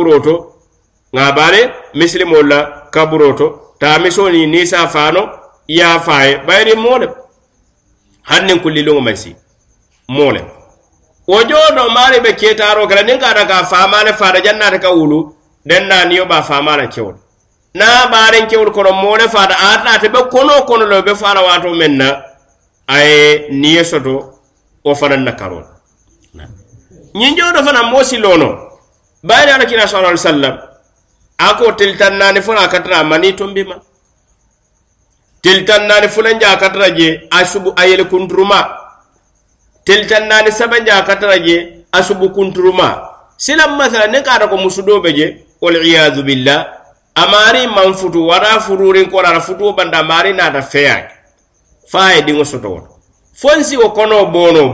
la kaburoto ta misoni ni sa fano ya fae bayri mole hanne kulli lungo man si mole wojodo mari be ketaro kala ninga daga famale fara jannata ka wulu denna niyo ba famala kewol na baren kewol kono mole fada atata be kono lo be fara wato menna ay niye soto o fanan na karol nyinjodo fana mosi lono bayri ala kina sallallahu alaihi wasallam ako tiltannani funa katra mani tombima tiltannani fulanja katra je asubu ayel kuntruma tiltannani sabanja kataraje asubu kunturuma silam masala ne kada ko musudobe je wal iyad billah amari manfutu wara fururin ko ra futu banda mari na da feyak faay di ngosoto fonsi o kono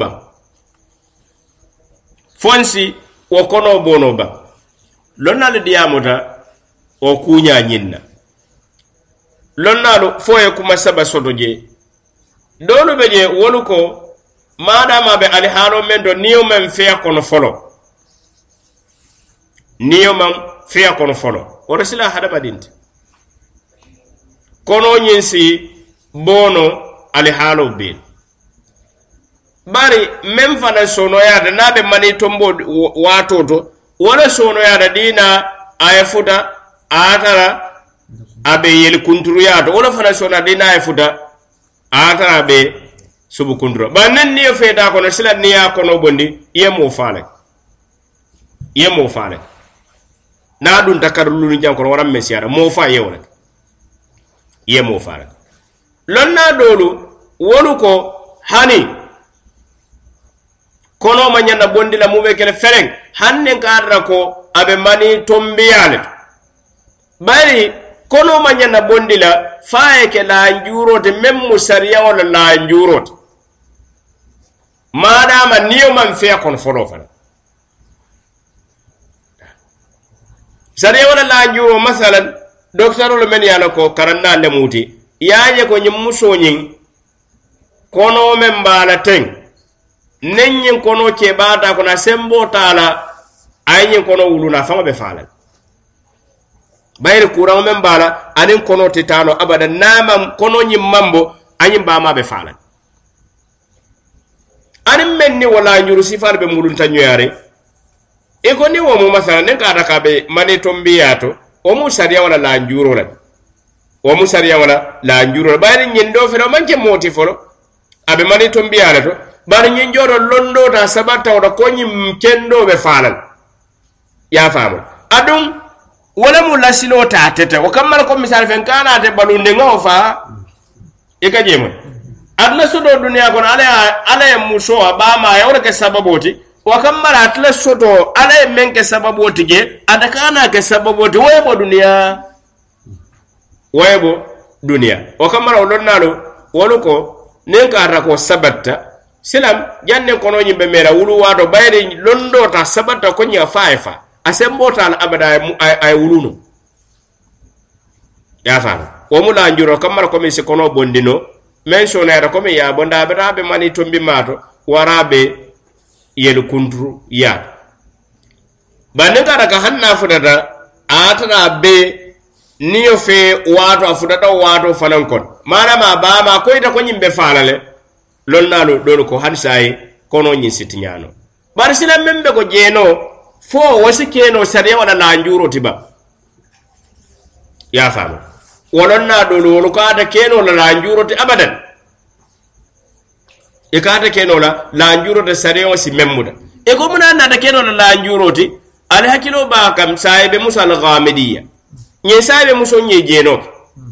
bono ba lonnal diamuta o kunya nyinna lonnalo foye kuma saba soto je dolu be je woluko madama be ali halo men do niyo men fiya kono folo o resila hada badinti kono nyinsi bono ali halo be bari men fana sono ya na be mani tombo watoto wala sono ya dina ayafuta atara abe yel kunturu ya to wala fana sono dina ayafuta atara be subu kundura ba nan niyo feta kono sila niya kono bondi yemo fale na dun takarlu ni jam kono waram mesiara mo fa yewre yemo fale lonna dolu wolu ko hani kono manyana bondi la mube kele fereng hanne kadra ko abe mani tombiyale bari kono manyana bondi la faye ke la njurote memmu sariya wala la njurote madama niyo man fiya kon folo fana sariya wala la njuro masalan docteur lo men yala ko karanna le muti yaaje ko nyim muso nyin kono men bala ten nenyin kono ke bata ko na sembo tala ayin kono wuluna fama be falal bayre kuran men bala anin kono titano abada nama kono nyim mambo ayin ba ma be falal anin men ni wala njuru sifar be mulun tanyoyare e ko ni wo mo masala nen ka daka be mani tombiyato o mu sariya wala la njuro la o mu sariya wala la njuro bayre nyin do fero manke moti folo abe mani tombiyala to bar nyin joro londo ta sabata o ko nyim kendo be falal ya famu adum wala mu lasilo ta tete o kamal ko misal fen kana te balunde ngofa e ka jemo adla sodo duniya kon ala muso abama ya wala ke sababoti o kamal atla sodo ala menke sababoti ge adakana ke sababoti webo duniya o kamal o donnalo woluko nen ka rako sabatta silam janne kono nyimbe mera wulu wato bayre londo ta sabatta ko nya faifa asembota al abada ay wuluno ya fa o mula njuro kamar ko mi se kono bondino men sonera ko mi ya bonda be mani tombi mato warabe yel kuntru ya banne ka daga hanna fudada atana be niyo fe wato afudada wato fanan kon manama bama ko ita ko nyimbe falale lonnalo dolo ko hansay kono nyi sitinyano bar sila membe ko jeno fo wasi keno sariya wala la njuro tiba ya famu wolonna dolo wolo ka da keno la njuro ti abadan e ka da keno la njuro de sariya wasi memmuda e ko muna na da keno la njuro ti al hakilo ba kam saibe musal ghamidiyya nye sabe muso nye jeno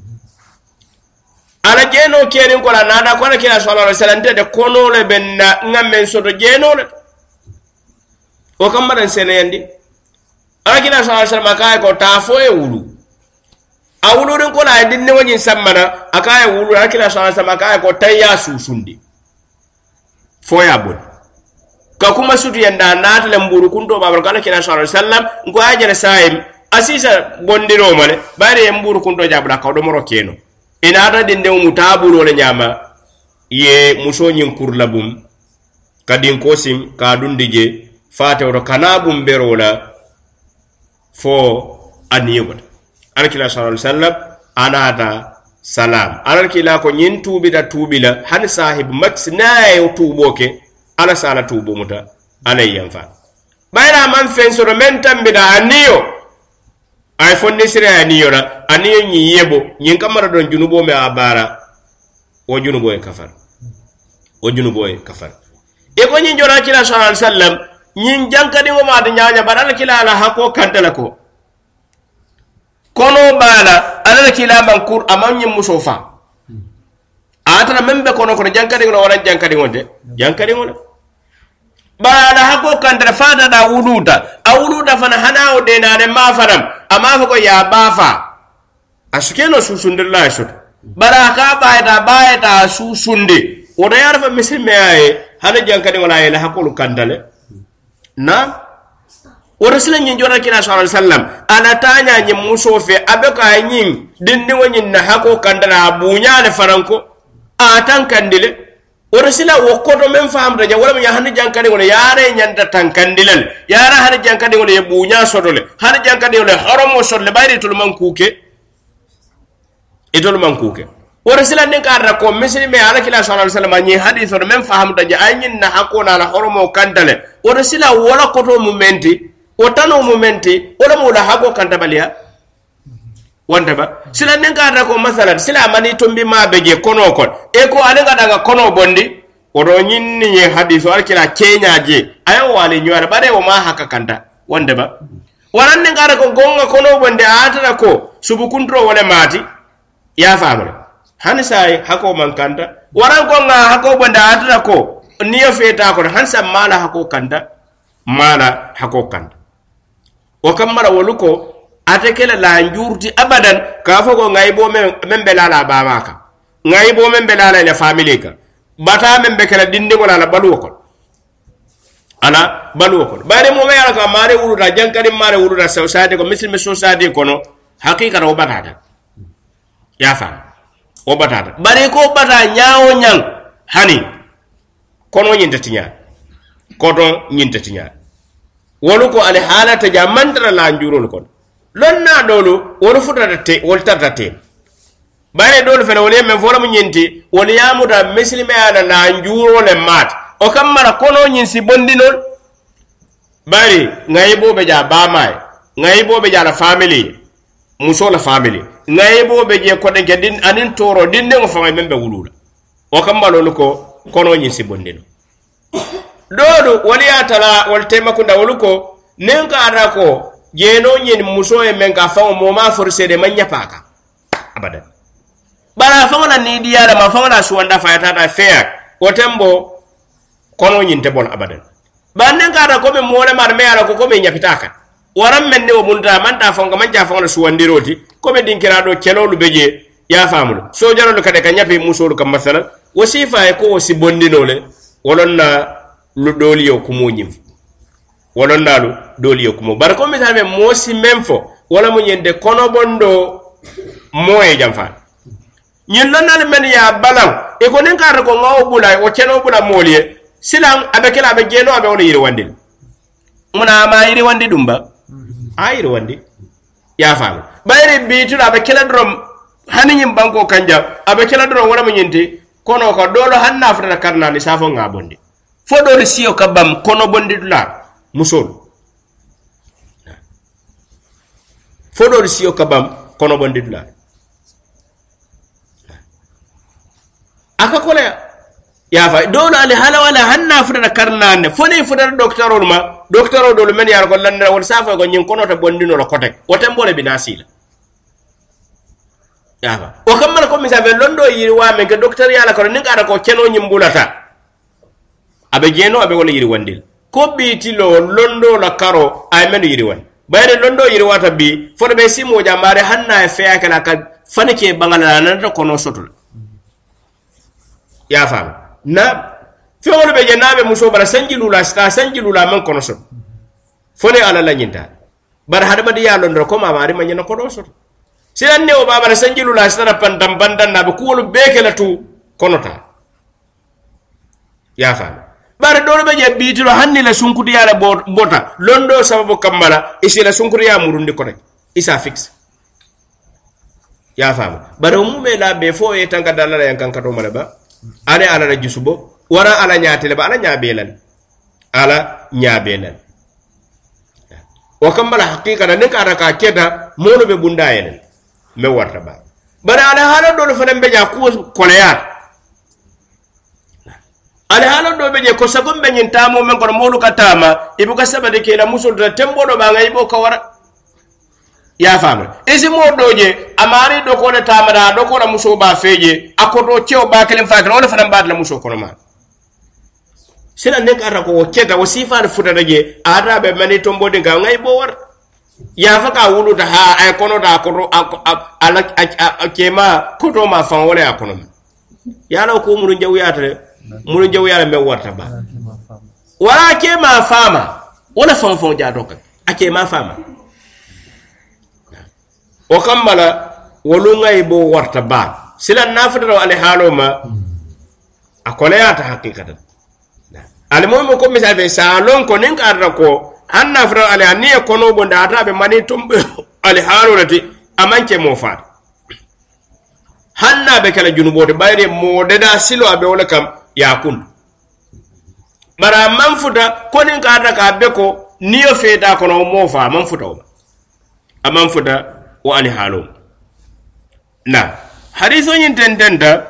ala jeno kerin ko la nada ko la kila sallallahu alaihi wasallam de kono le benna ngamen soto jeno le o kam madan seneyandi ala kila sallallahu alaihi wasallam kay ko ta fo e wulu awulu rin ko la dinne woni sammana akaya wulu ala kila sallallahu alaihi wasallam kay ko tayya susundi fo ya bon ka kuma sutu yanda natle mburu kunto babar kala kila sallallahu alaihi wasallam ko ajere saim asisa bondino male bare yemburu kundo jabla ka do moro keno ina ada dinde mutabulo le nyama ye muso nyin kurlabum kadin kosim ka dundije fate ro kanabum berola fo aniyot alkila sallallahu alaihi wasallam anata salam alkila ko nyin tubida tubila han sahib max nae tuboke ala sala tubo muta alayyan fa bayra man fen so men tambida aniyo ay fonde sire aniyo la aniyo nyi yebo nyin kamara don junubo me abara o junubo e kafar e ko nyin jora kila sallallahu alaihi wasallam nyin jankadi wo ma de nyaanya badal kila ala hako kantala ko kono bala ala kila bankur amanyi musofa atana membe kono ko jankadi ngo wala jankadi ngonde jankadi ngola bala hako kantala fata da wuluta fana hana o de na ma fanam ama ko ya bafa asukeno susundillahi sot bara ka bayta susunde o da yarfa misime ay hana jankadi wala ila hako kantale na o rasulun yin jora kina sallallahu alaihi wasallam ana tanya yin musofe abeka yin dinni wonyin na hako kandala bunya le faranko a tan kandile o rasula wo kodo men famda ja wala ya hanu jankade wala yare nyanda tan kandilal yara hanu jankade wala ye bunya sodole hanu jankade wala haramu sodle bayri tul mankuke o rasula nin ka ko muslimi ala kila sallallahu alaihi wasallam ni hadith o men famda ja ayin na hako na la haramu kandale o rasula wala koto momenti o tano momenti wala mo la hako kantabalia wonde ba sila nenga ko masalan sila mani tombi ma beje kono kon e ko alenga daga kono bondi o do nyinni ye hadithu alkila kenya je ayo wale nyuara bare o ma haka kanta wonde ba waran nenga ko gonga kono bonde atata ko subukuntro wala mati ya famre hanisai hako man kanta waran gonga hako bonde atata ko niyo feta ko hansa mala hako kanta o kamara woluko atekela la njurti abadan ka fago ngaybo men belala babaka ngaybo men belala la family ka bata men be kala dinde wala la balu ko ala baluwo kono bare mo yala ka mare wuluta jankari mare wuluta society ko muslim society kono hakika ro batata ya fa o batata bare ko bata nyaawo nyang hani kono nyinta tinya koto nyinta tinya wolu ko ale halata jamantara la njurol kono lonna dolu wolu futata te wol tartate bare dolu fene woni men fola mu nyinti woni yamuda muslime ala la njurol e mat o kamara kono nyin si bondinol bari ngayibo be ja bamay ngayibo be ja la family muso la family ngayibo be je ko de din anin toro dinde ngo fama membe wulula o kamalo ko kono nyin si bondinol dodo wali atala wal tema kunda woluko nenka arako jeno nyin muso e men ka fa mo ma forcer de manya paka abadan bara fa wala ni diala ma fa wala suwanda fa yata fair o tembo kono nyin te bon abadan banden ka ko be mole mar me ala ko be nyapitaka waram men ne o munta man ta fonga man ja fonga suwandiroti ko be dinkira do kelolu beje ya famulo so jarolo kade ka nyapi musolu kam masalan wasifa e ko si bondinole wolonna lu doliyo kumo nyim wolonna lu doliyo kumo bar ko misal mo si memfo wala mo nyende kono bondo moye jamfa nyin lonnal men ya balang e ko nen ka ko ngaw bulay o keno bula moliye silang abekela abe jeno abe wona yiri wandil muna ma yiri wandi dumba a yiri wandi ya faamu bayre bitu abe kela drom haninyim banko kanja abe kela drom wala mo nyenti kono ko dolo hanna fata karna ni safo ngabondi fo do siyo kabam kono bondi dula musol fo do siyo kabam kono bondi dula aka kole ya fa dolo ali hala wala hanna fata karna ne foni fata doctorol ma doctorol do men yar ko landa won safo ko nyin kono to bondino lo kotek wotem bole binasila ya fa o kammal ko misave londo yiri wa men ke docteur yala ko nin kada ko keno nyimbulata abe jeno abe wala yiri wandil ko biti lo londo la karo ay men yiri wan bayre londo yiri wata bi fo be simo jamare hanna e fe akala ka fanike bangala nan to kono sotul ya fam na fe wala be janabe muso bara sanjilula sta sanjilula man kono sot fone ala la nyinta bar hadama di ya londo ko ma mari man nyana kono sot silan ne o baba sanjilula sta pandam bandan na be ko wolu bekela tu konota ya fam bare dole be je bitilo hanni la sunkudi yala bota londo sababu kamala isi la sunkudi ya murundi ko rek isa fixe ya fam bare umume la be fo e tanka dalala yan kan kato mala ba ale ala la jusubo wara ala nyaatele ba ala nyaabelan ala nyaabelan o kamala hakika na nek araka keda mono be bunda yelen me warta ba bare ala hala dole fa dembe ja ko koleya ale halo do beje ko sagom be nyin tamo men ko molu katama ibu ka sabade ke la musul da tembo do ba ngai bo ko wara ya fama esi mo doje amari do ko na tamara do ko na muso ba feje akodo ceo ba kelen fa kan wala fa ba la muso ko ma sila nek ara ko keta wasifa da futa daje ara be mani tombo de ga ngai bo war ya fa ka wulu da ha ay kono da ko ala kema ko to ma fa wala ya kono ya la ko mulu jaw yatare mulu jaw yala me warta ba wala ke ma fama wala fon ja doka ake ma fama o kambala wolu ngai bo warta ba sila nafadaro ale haloma akole ata hakikatan ale mo ko misal be salon ko nin karra ko anna fadaro ale aniya kono bonda ata be mani tumbe ale halolati amanke mo fa hanna be kala junubote bayre mo deda silo abe wala kam yakun bara manfuta konin ka ka be ko niyo feda kono mo fa manfuta o amanfuta wa ali halu na hadithu yin tendenda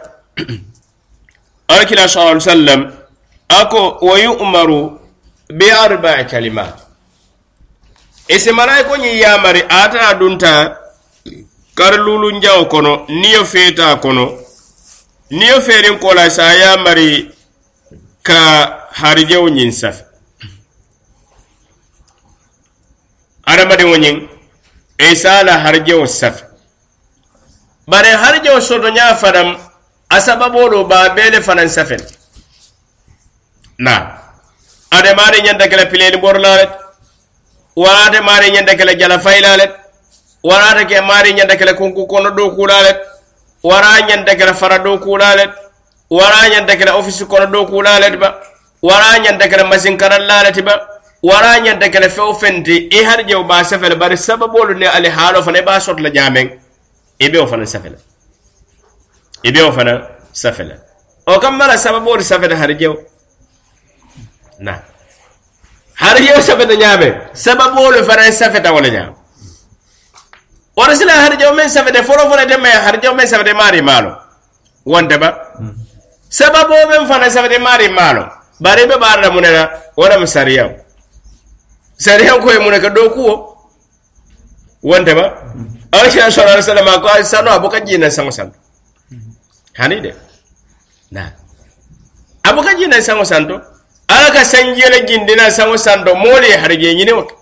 akila sallallahu alaihi wasallam ako wa yu'maru bi arba'i kalimat ese malaiko ni yamari ata dunta karlulu njaw kono niyo feta kono niyo ferin kola sa yamari ka harjew nyin saf aramade wonyin esala harjew saf bare harjew sodo nya fadam asababo do ba bele fanan safen na ade mari nyanda kala pileli borlalet warate mari nyanda kala jala faylalet warate ke mari nyanda kala kunku kono do kulalet wara nyanda kala fara do kulalet wara nyanda kala office kono do kulalet ba wara nyanda kala masin karal lalet ba wara nyanda kala few fenti e harje o ba safel bari sababolu ne ali halo fane ba sot la jamen ebe o fana safel ebe o fana safel o kamala sababolu safel harje na harje safel nyame sababolu fana safel wala nyame wala sila harje men safel foro de me harje men safel mari malo wonde ba sababu men fana safel mari malo bari be barra munena wala misariya sariyan ko mun ka do kuwo wonde ba aisha sallallahu alaihi wasallam ko sanu abuka jina sango santo hani de na abuka jina sango santo alaka sanjele gindina sango santo mole harje nyine wak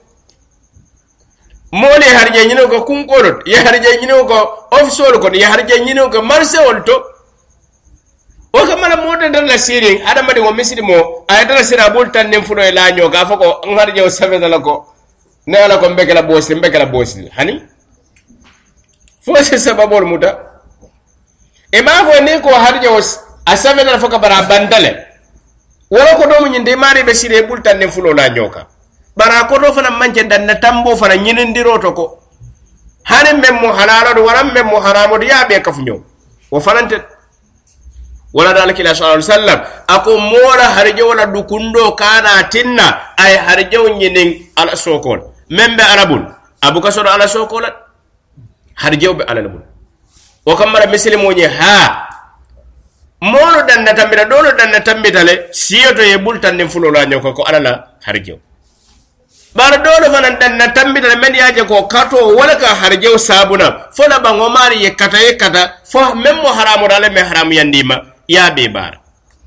mole harje nyine ko kunkolot ya harje nyine ko ofsol ko ya harje nyine ko marse wolto o kamala moden dan la siring ada madi ngo mislimo ay dala sira bul tan nem funo la nyo ga fako ngar jew sabe dala ko ne ala ko mbekela bosi hani fo se sababol muta e ma fo ne ko har jew asabe dala fako bara bandale wala ko do mu nyinde mari be sire bul tan nem funo la nyoka bara ko do fana manje dan na tambo fana nyinindiro to ko hani memmo halalo waram memmo haramo ya be kafu nyo wo fanante wala dalaki la sallallahu alaihi wasallam ako mola harje wala dukundo kana tinna ay harje nyinin ala sokol membe arabul abu kasoro ala sokol harje be ala labul o kamara muslimo nye ha molo dan na tambita dolo dan na tambitale siyoto ye bultan nim fulo la nyoko ko ala la harje bar dolo fanan dan na tambitale men yaje ko kato wala ka harje sabuna fola bango mari ye kata fo memmo haramu dale me haramu yandima ya be bar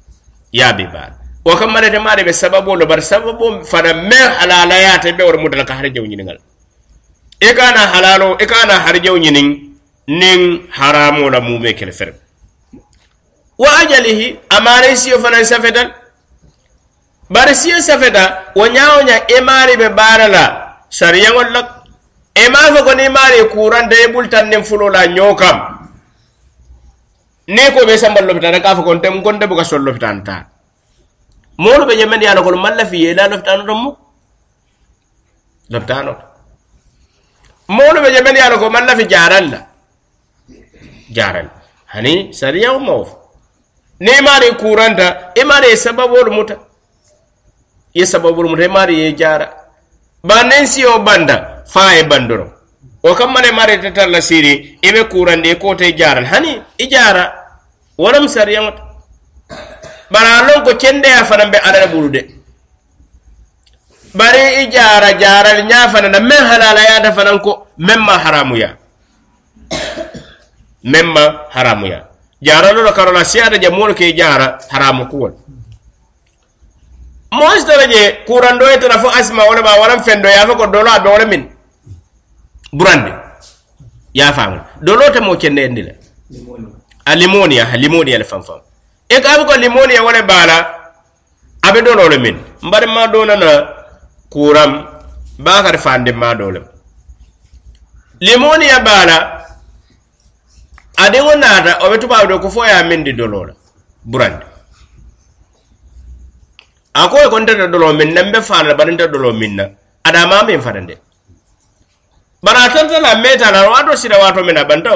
o kam mare de mare be sababu lo bar sababu fana me halala ya te be wor mudal ka harjew nyingal e kana halalo e kana harjew nyinin nin haramu la mu me kel fer wa ajalihi amare siyo fana safetal bar siyo safeta o nyaawonya e mare be barala sariyangol lak e ma fa ko ni mare kurande e bultan nen fulo la nyokam ne ko be sambal lopitan ka fa kon tem kon de buka sol lopitan ta molu be yemen yana ko malla fi yela lopitan do mu lopitano molu be yemen yana ko malla fi jaral hani sariya mo ne mari kuranta e mari sababul muta ye sababul muta e mari ye jara banen si o banda fa e bandoro o kam mane mari tetal la siri e be kurande ko te jaral hani ijara waram sariyam bara lon ko cende ya fanan be ala bulude bare ijara jaral nya fanan men halala ya da fanan ko memma haramu ya jaral lo karola siada je mol ke jara haramu ko mos daraje kurando e tara fo asma wala ba waram fendo ya fa ko dolo abe wala min burande ya famu dolo te mo cende ndila alimonia le famfam e ka ko limonia wala bala abe do lo min mbare ma do na kuram bakar fande ma do le limonia bala ade wonata o betu bawdo ko fo ya min di do lo burande ako e kon tata do lo min nambe faala baranta do lo min na ada ma min fadande baratanta la meta la wato sira wato min abanta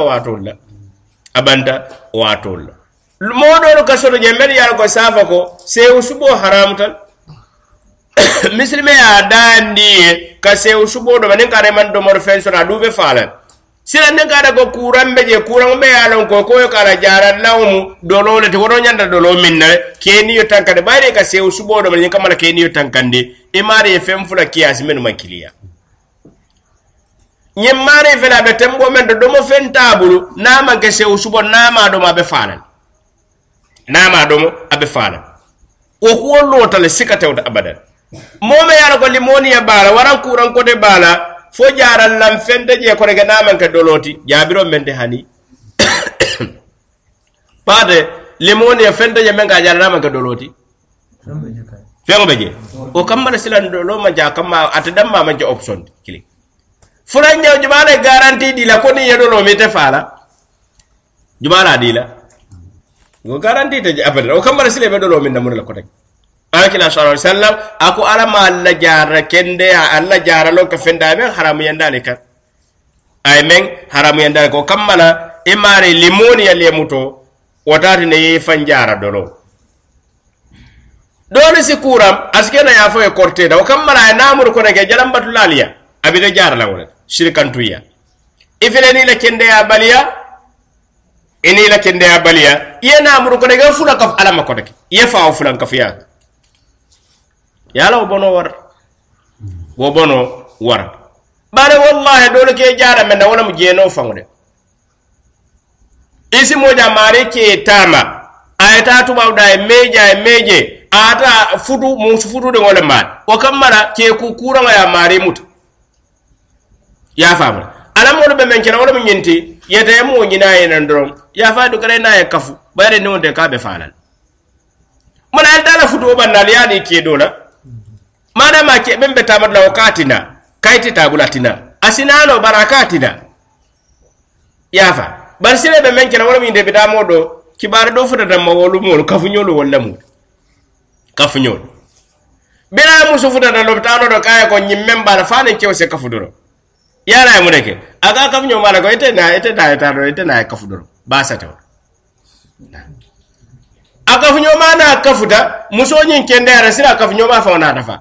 wato la modo ka soto je mel yar ko safa ko se usubo haram tan muslime ya dandi ka se usubo do manen kare man do mor fensona dube fala sira ne kada ko kurambe je kurambe ya lon ko kala jaran lawmu do lole to wodo nyanda do lo minna keni yo tankade bayre ka se usubo do manen kamala keni yo tankande e mare fem fula kiyas men makiliya nyemmare fela be tembo men do mo fentabulu nama ke se usubo nama do mabe fanan nama do mo abe fanan o ko lotale sikate wada abadan mome yara ko limoni ya bala waran kuran ko de bala fo jaral lam fende je ko rega nama ke doloti jabiro men de hani pade limoni ya fende je men ga jaral nama ke doloti fengo beje o kamma silan do ma ja kamma atadamma ma ja option kili fulan jaw jumala garantie di la ko ni yedo lo mete fala jumala di la go garantie te abada o kamma sile be do lo min namul la ko tek akila sallallahu alaihi wasallam ako alama alla jara kende alla jara lo ka fenda be haramu yandale kan ay men haramu yandale ko kammala imare limoni ya lemuto watati ne fanjara dolo dole si kuram askena ya fo e korte da o kammala namur ko nege jalam batulaliya abide jara la wala shirkantuya ifele ni la kende ya baliya ini la kende ya baliya ye namur ko nege fula kaf alama ko deke ye faaw fulan kaf ya yala o bono war bare wallahi dole ke jara men wala mu jeno fangde isi moja mare ke tama ayata tu bawda meje ata fudu musu fudu de wala mat o kamara ke ku kuranga ya mare mut ya famu alam wala be men kera wala mu nyenti yete mo nyina yenan drom ya fa du kare na ya kafu bare ne wonde ka be falal mun al dala fudu banal yani ke dola madama ke bembe tamad la wakatina kaiti tabulatina asinano barakatina yafa bar sire be men kena wala mi de bidamo do kibare do fuda dam wolu mo kafunyolo wala mu kafunyol bela mu so fuda da lobtano do kaya ko nyim memba la fane kewse kafudoro yara mu deke aga kafunyo mala ko ete na kafudoro basa taw aga kafunyo mana kafuda muso nyin kende ara sira kafunyo ma fa na dafa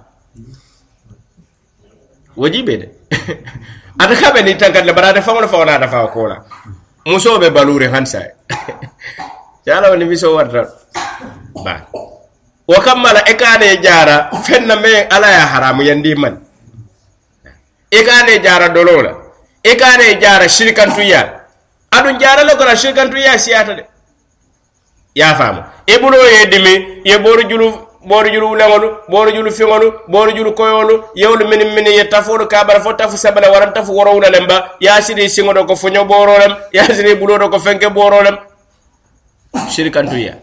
wajibe de ataka be ni tankat le barade fa na dafa ko la muso be balure hansa yala woni miso warta ba wa kammala ekane jara fenna me ala ya haramu yandi man ekane jara dolola ekane jara shirkantuya adun jara lo ko shirkantuya siyata de ya famu ebulo yedimi ye boru julu lengolu boru julu fingolu boru julu koyolu yewlu min yetafulu kabara fo tafu sabala waran tafu worowula lemba yasiri singodo ko fonyo borolem yasiri bulodo ko fenke borolem shirkantuya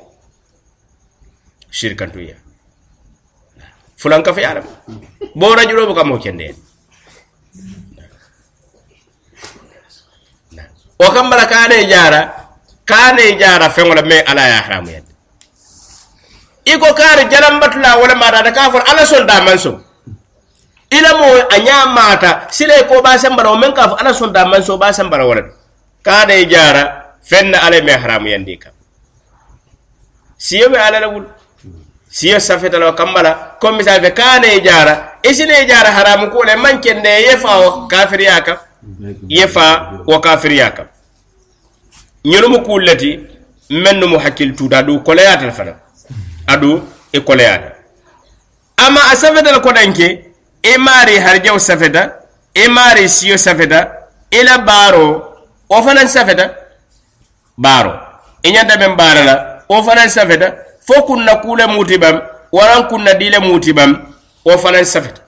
fulan ka fi alam boru julu bu kamo kende o kambala kane jara fengola me ala ya haramu yad iko kare jalam batula wala mata da kafir ala son da manso ila mo anya mata sile ko ba san bara men kafir ala son da manso ba san bara wala kane jara fenna ala me haramu yandi ka siyo be ala lawul siyo safeta lo kambala comme misal be kane jara isine jara haramu ko le manke ne yefa o kafir yaka yefa o kafir yaka ñonumu kullati mennu mu hakkil tuta du koleyatal fana adu e koleyata ama asafeta ko danke e mari harjaw safeta e mari siyo safeta ila baro o fana safeta baro e nyanda men barala o fana safeta fo kunna kule mutibam waran kunna dile mutibam o fana safeta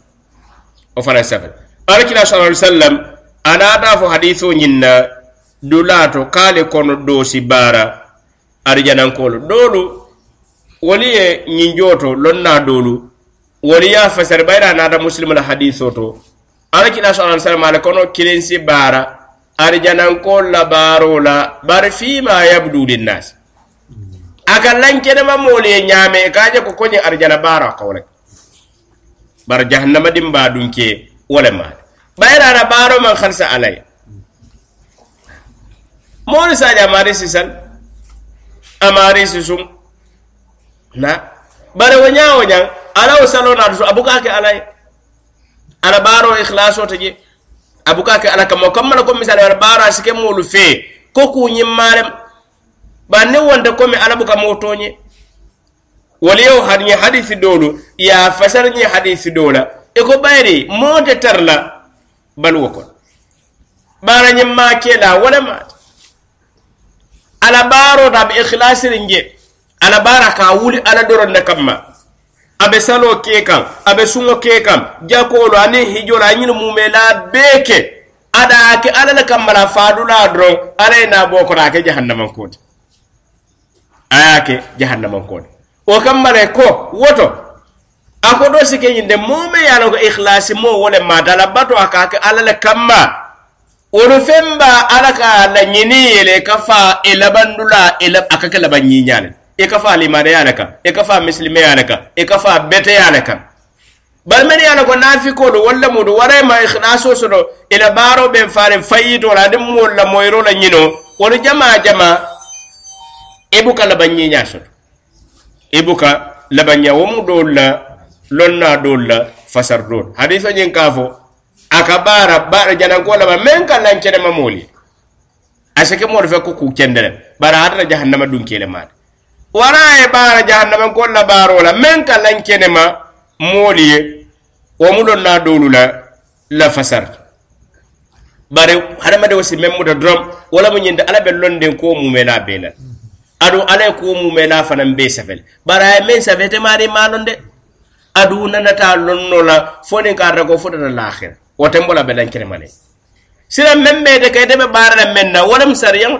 alkina sallallahu alaihi wasallam ana da fo hadithu nyinna dulato kale kono dosi bara arjanankolo dolu waliye nyinjoto lonna dolu waliya fasar bayra nada muslim la haditho to alakina sallallahu alaihi wasallam kono kilensi bara arjanankol la barola bar fima yabdu linnas aka lankene ma mole nyame kaje ko konye arjana bara kawle bar jahannama dimba dunke wala ma bayra na baro man khalsa alay mori saja mari sisan amari sisum na bare wonya ala wasalona do abuka ke alay ala baro ikhlaso taje abuka ke ala kam kammala ko misal ala baro asike molu fe ko ku nyimmarem banne wonde ko mi ala buka motonye waliyo hadni hadisi dolu ya fasarni hadisi dola e ko bayri monte tarla balwo ko bara nyimma kela wala ma ala baro da be ikhlasirin nge ala baraka wuli ala doron na kamma abe salo kekan abe sungo kekan jakolo ani hijola nyin mumela beke ada ke ala na kamala fadula dron ala na boko ra ke jahannam ko ayake jahannam ko o kammale ko woto ako do sike yinde moome yalo ko ikhlasi mo wala ma dala bato akake alale kamma wono femba alaka la nyini ele kafa elabandula ela akake la banyinyale e kafa limane yalaka e kafa muslime yalaka e kafa bete yalaka balmani yana ko nafiko do walla mudu wara ma ikhlaso sodo ila baro be fare fayito la dem molla moyro la nyino wono jama ebuka la banyinya sodo ebuka la banya wo mu dolla lonna dolla fasar dol hadisa nyen kafo akabara bara janan ko la men kan lan kede mamoli asake mo fe ko ku kendere bara hada jahannama dun kele ma wara e bara jahannama ko la baro la men kan lan kede ma moli o mu lonna dolula la fasar bare hada ma de wasi memmu da drum wala mu nyinde ala be londe ko mu mena bela adu ala ko mu mena fanan be safel bara men safete mari malonde adu nanata lonno la foni ka rago fota na l'akhir o tembola be lan kene mane sira membe de kay debe bara menna wala msariyan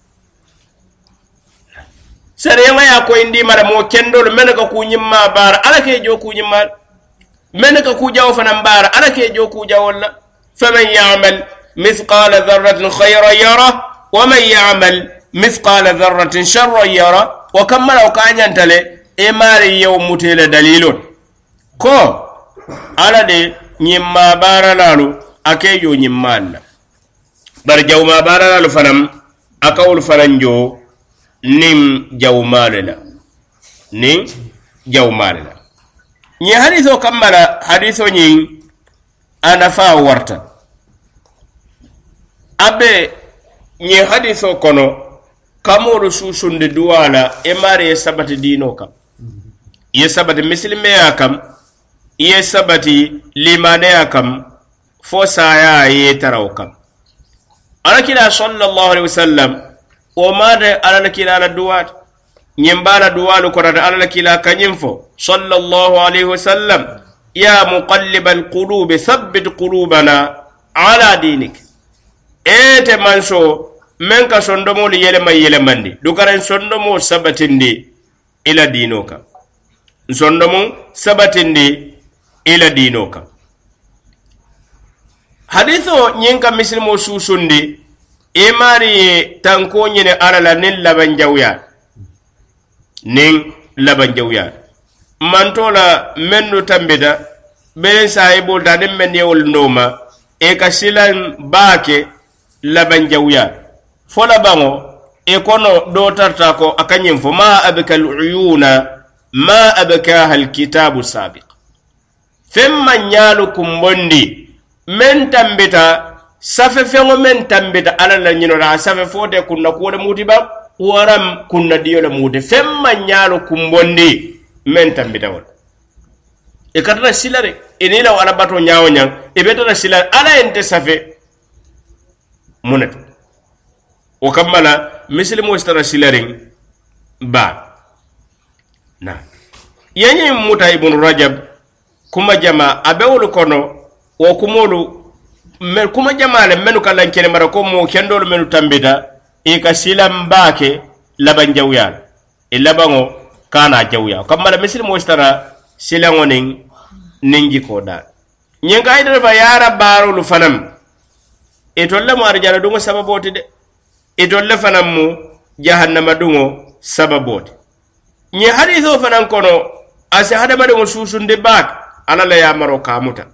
sariyan ya ko indi mara mo kendo men ka ku nyimma bara ala ke jo ku nyimma men ka ku jaw fanan bara ala ke jo ku jawalla faman ya'mal mithqala dharratin khayran yara wa man ya'mal mithqala dharratin sharran yara wa kamala ka nyantale e mari yow mutele dalilon ko ala de nyimma bara lalu akejo nyimmal bar jawma bara lalu fanam akawul faranjo nim jawmalala ni jawmalala ni haditho kamala haditho nyin anafa warta abe ni haditho kono kamoro susunde duwala e mare sabati dino kam ye sabati muslime akam ye sabati limane akam fo saya ye taraw kam alakila sallallahu alaihi wasallam o made alakila ala duwat nyembala duwalu ko rada alakila kanyimfo sallallahu alaihi wasallam ya muqallibal qulub thabbit qulubana ala dinik ete manso men ka sondomo li yele mandi dukaren sondomo sabatindi ila dinoka sondomo sabatindi ila dinoka haditho nyinka mislimo susundi e mari tanko nyene alala nin laban jawya mantola menno tambida ben sahibo da dem men yewol ndoma e ka silan baake laban jawya fola bango e kono do tarta ko akanyem fo ma abkal uyuna ma abkaha alkitabu sabiq femma nyalu kumbondi men tambita safe fengo men tambita alala nyino ra safe fote kunna ko de mutiba waram kunna diyola mude femma nyalu kumbondi men tambita wol e katana silare enila wala bato nyaawo nyang e betana silare ala ente safe munat o kamala muslimu stara silaring ba na yanyi muta ibn rajab kuma jama abewul kono o kumolu men kuma jama le menu kala kene mara ko mo kendol menu tambita e ka silam baake laban jawyal e labango kana jawya kamala muslimu stara silango ningi ko da nyenga ida fa yara barulu fanam e tolle mo arjana dungo sababoti de e tolle fanam mu jahannama dungo sababoti nye haditho fanan kono ase hadama de susunde bak ala la ya maro kamuta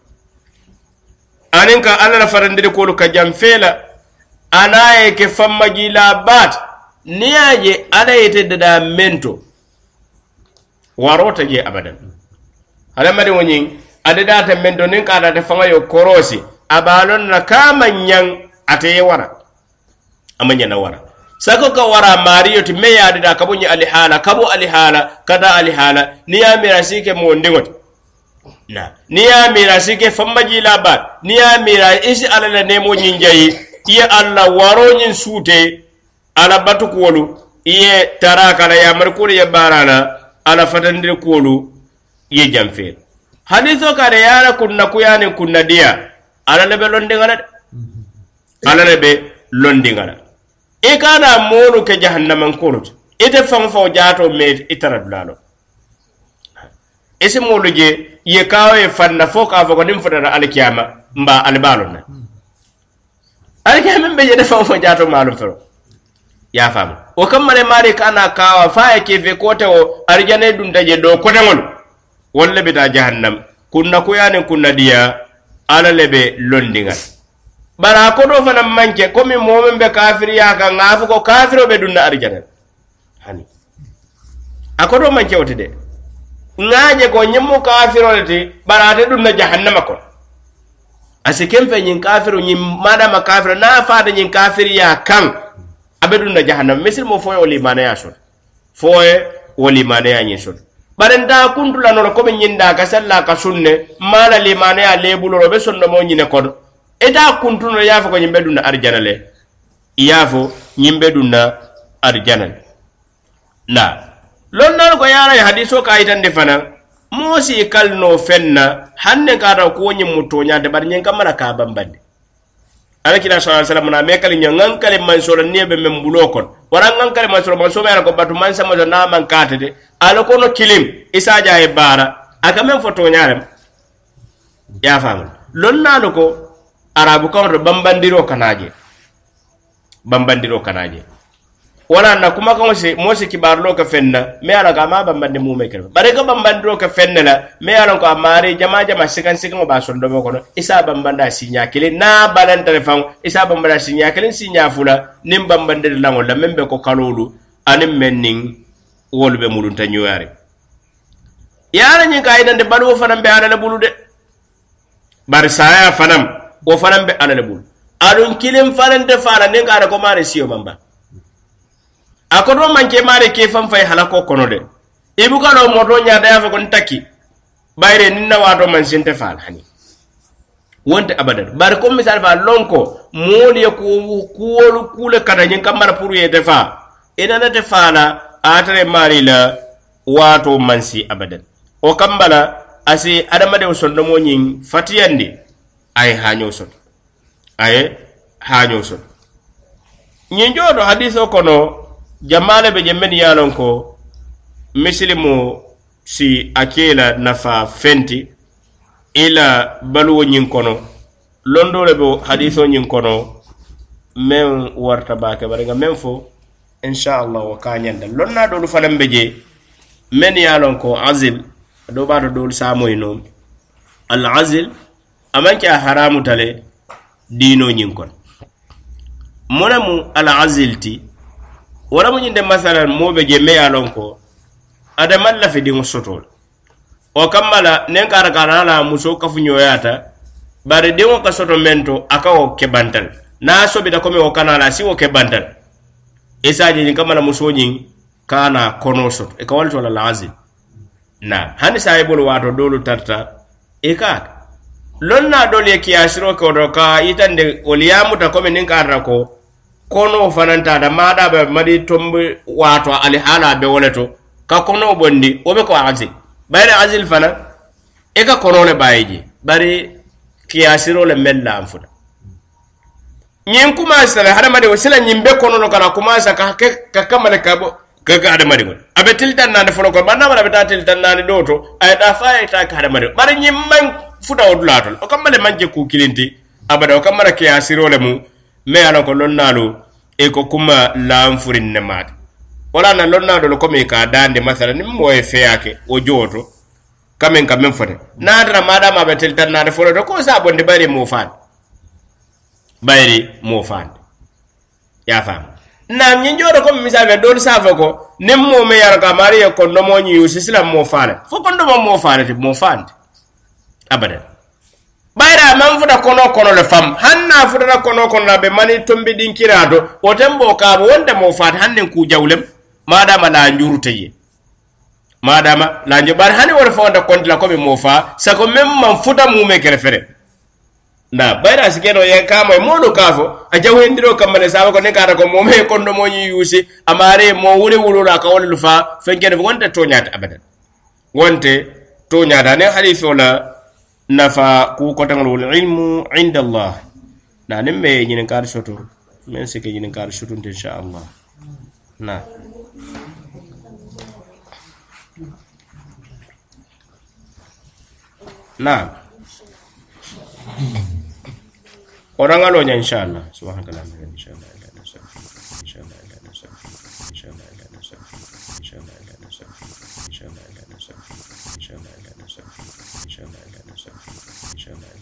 aninka ala la farandire ko ka jamfela anaye ke famma jila bat niaje ala yete da mento warota je abadan hadama de woni adada ta mento nin ka da fanga yo korosi abalon na kama nyang ate wara amanya na wara sako ka wara mariyo ti me yaade da kabunya alihala kabu alihala kada alihala niya mirasike mo ndingot na niya mirasike fambaji labat niya mira isi alala nemo nyinjayi iye alla waro nyin sute ala batu kolu iye taraka la ya markuri ya barana ala fatandire kolu iye jamfe haditho kare yara kunna kuyane kunna dia ala lebe londingala ala lebe londingala e kana molu ke jahannaman kolut ite fanfo jato me itara dulalo ese molu je ye kawe fanna fo ka fo ko dim fotata alkiyama mba albalonna alkiyama be je defa fo jato malum fero ya fam o kamale mari kana kawa fa ke fe kote o arjane dum taje do kote ngol walla bita jahannam kunna ko yani kunna diya ala lebe londingal bara ko do fana manke komi momen be kafir ya ka ngafu ko kafiro be dunna arjane hani akodo manke wotide ngaje ko nyimmu kafiro lati barate dunna jahannama ko asikem fe nyin kafiro nyim madama kafiro na faade nyin kafir ya kan abedunna jahannam misil mo foye wali mana ya shot foye wali mana ya nyin shot barenda kuntula no ko nyinda ka salla ka sunne mala li mana ya lebulo be sonno mo nyine kodo eta kuntuno yafo ko nyimbe dunna arjana le yafo nyimbe dunna arjana la lonna ko yara hadiso ka itande fana mosi kalno fenna hanne ka ko nyim mutonya de bar nyen kamara ka bambande alakira sallallahu alaihi wasallam na mekali nyangan kale mansoro niebe membulo kon warangan kale mansoro mansoma ala ko batu mansa mo na man katede ala ko no kilim isa jaay bara aka men foto nyaarem ya fam lonna ko arabu ko bambandiro kanaje wala na kuma ko mosi kibarlo ka fenna me ala ga ma bambande mu mekel bare ko bambandiro ka fenna la me ala ko amare jama sikan ba sondo mo ko isa bambanda sinya kele na balan telefon isa bambanda sinya kele sinya fula nim bambande la ngol la membe ko kalolu anim menning wolbe mudun tanyuare yara nyi kay dande balu fanam be ala bulude bar saya fanam o fanam be ala bulu adun kilim farande fara ne ngara ko mare siyo mamba akodo manke mare ke fam fay halako kono de ibu kalo moto nyaada ya fa kon takki bayre ninna wato man sinte fal hani wonte abadan bar ko misal fa lonko moli ko kuwolu kule kada nyin kamara pour yete fa ina na te fala atare mari la wato mansi abadan o kambala asi adama de sondo mo nyin fatiyandi ay hanyo son nyin jodo hadiso kono jamale be jemmen yalon ko muslimu si akela nafa fenti ila baluwo nyin kono londole be hadiso nyin kono men warta baake bare nga men fo inshallah wa kanyanda lonna do lu falam beje men yalon ko azil do bato do samoy non al azil amanki haramu tale dino nyin kon monamu al azilti wala mo nyinde masalan mobe je me yalon ko adama la fi dingo sotol o kamala nen kara kara la muso kafu nyoyata bare dingo ka soto mento akawo kebantal na so bi da ko me o kanala si o kebantal esaje ni kamala muso nyin kana kono sot e kawal to la lazim na hani saibul wato dolu tarta e ka lonna dole ki asiro ko do ka itande oliyamu ta ko me nin kara ko kono fananta da mada be madi tombe wato ali hala be woleto ka kono bondi obe ko azil bayre azil fana e ka kono le bayji bari kiyasiro le mella amfuda nyin kuma sala hada madi wasila nyimbe kono no kana kuma sa ka kamale kabo ka hada madi abe tiltan na defo ko banna mara be ta tiltan na doto ay da fa ta ka hada madi bari nyimman fuda odulato o kamale manje ku kilinti abada o kamara kiyasiro le mu me ala ko lonnalu e ko kuma lamfurin ne mat wala na lonnado ko me ka dande masala nim moye feyake o joto kamen fote nadra madama be teltan na fo do ko sa bonde bari mo fan ya fam na nyi jodo ko misal do sa fa ko nim mo me yar ka mari ko no mo nyi usislam mo fala fo ko ndo mo fala ti mo fan abadan bayra man fuda kono le fam hanna fuda kono la be mani tombe dinkirado o tembo ka wonde mo fat hannen ku jawlem madama la njuruteye madama la njobar hani wor fonda konti la ko be mo fa sako mem man fuda mu me kere fere na bayra sikeno ye kamo e modo kafo a jawhendiro kamane sawa ko ne kara ko mo me kondo mo nyi yusi amare mo wuri wulula ka wol lufa fenkene wonte to nyaata abadan wonte to nyaata ne hadithu la nafa ku ko tangol ilmu inda Allah na nemme nyinen kar soto men sike nyinen kar soto insha Allah na نعم orang alonya inshallah subhanakallah inshallah inshallah inshallah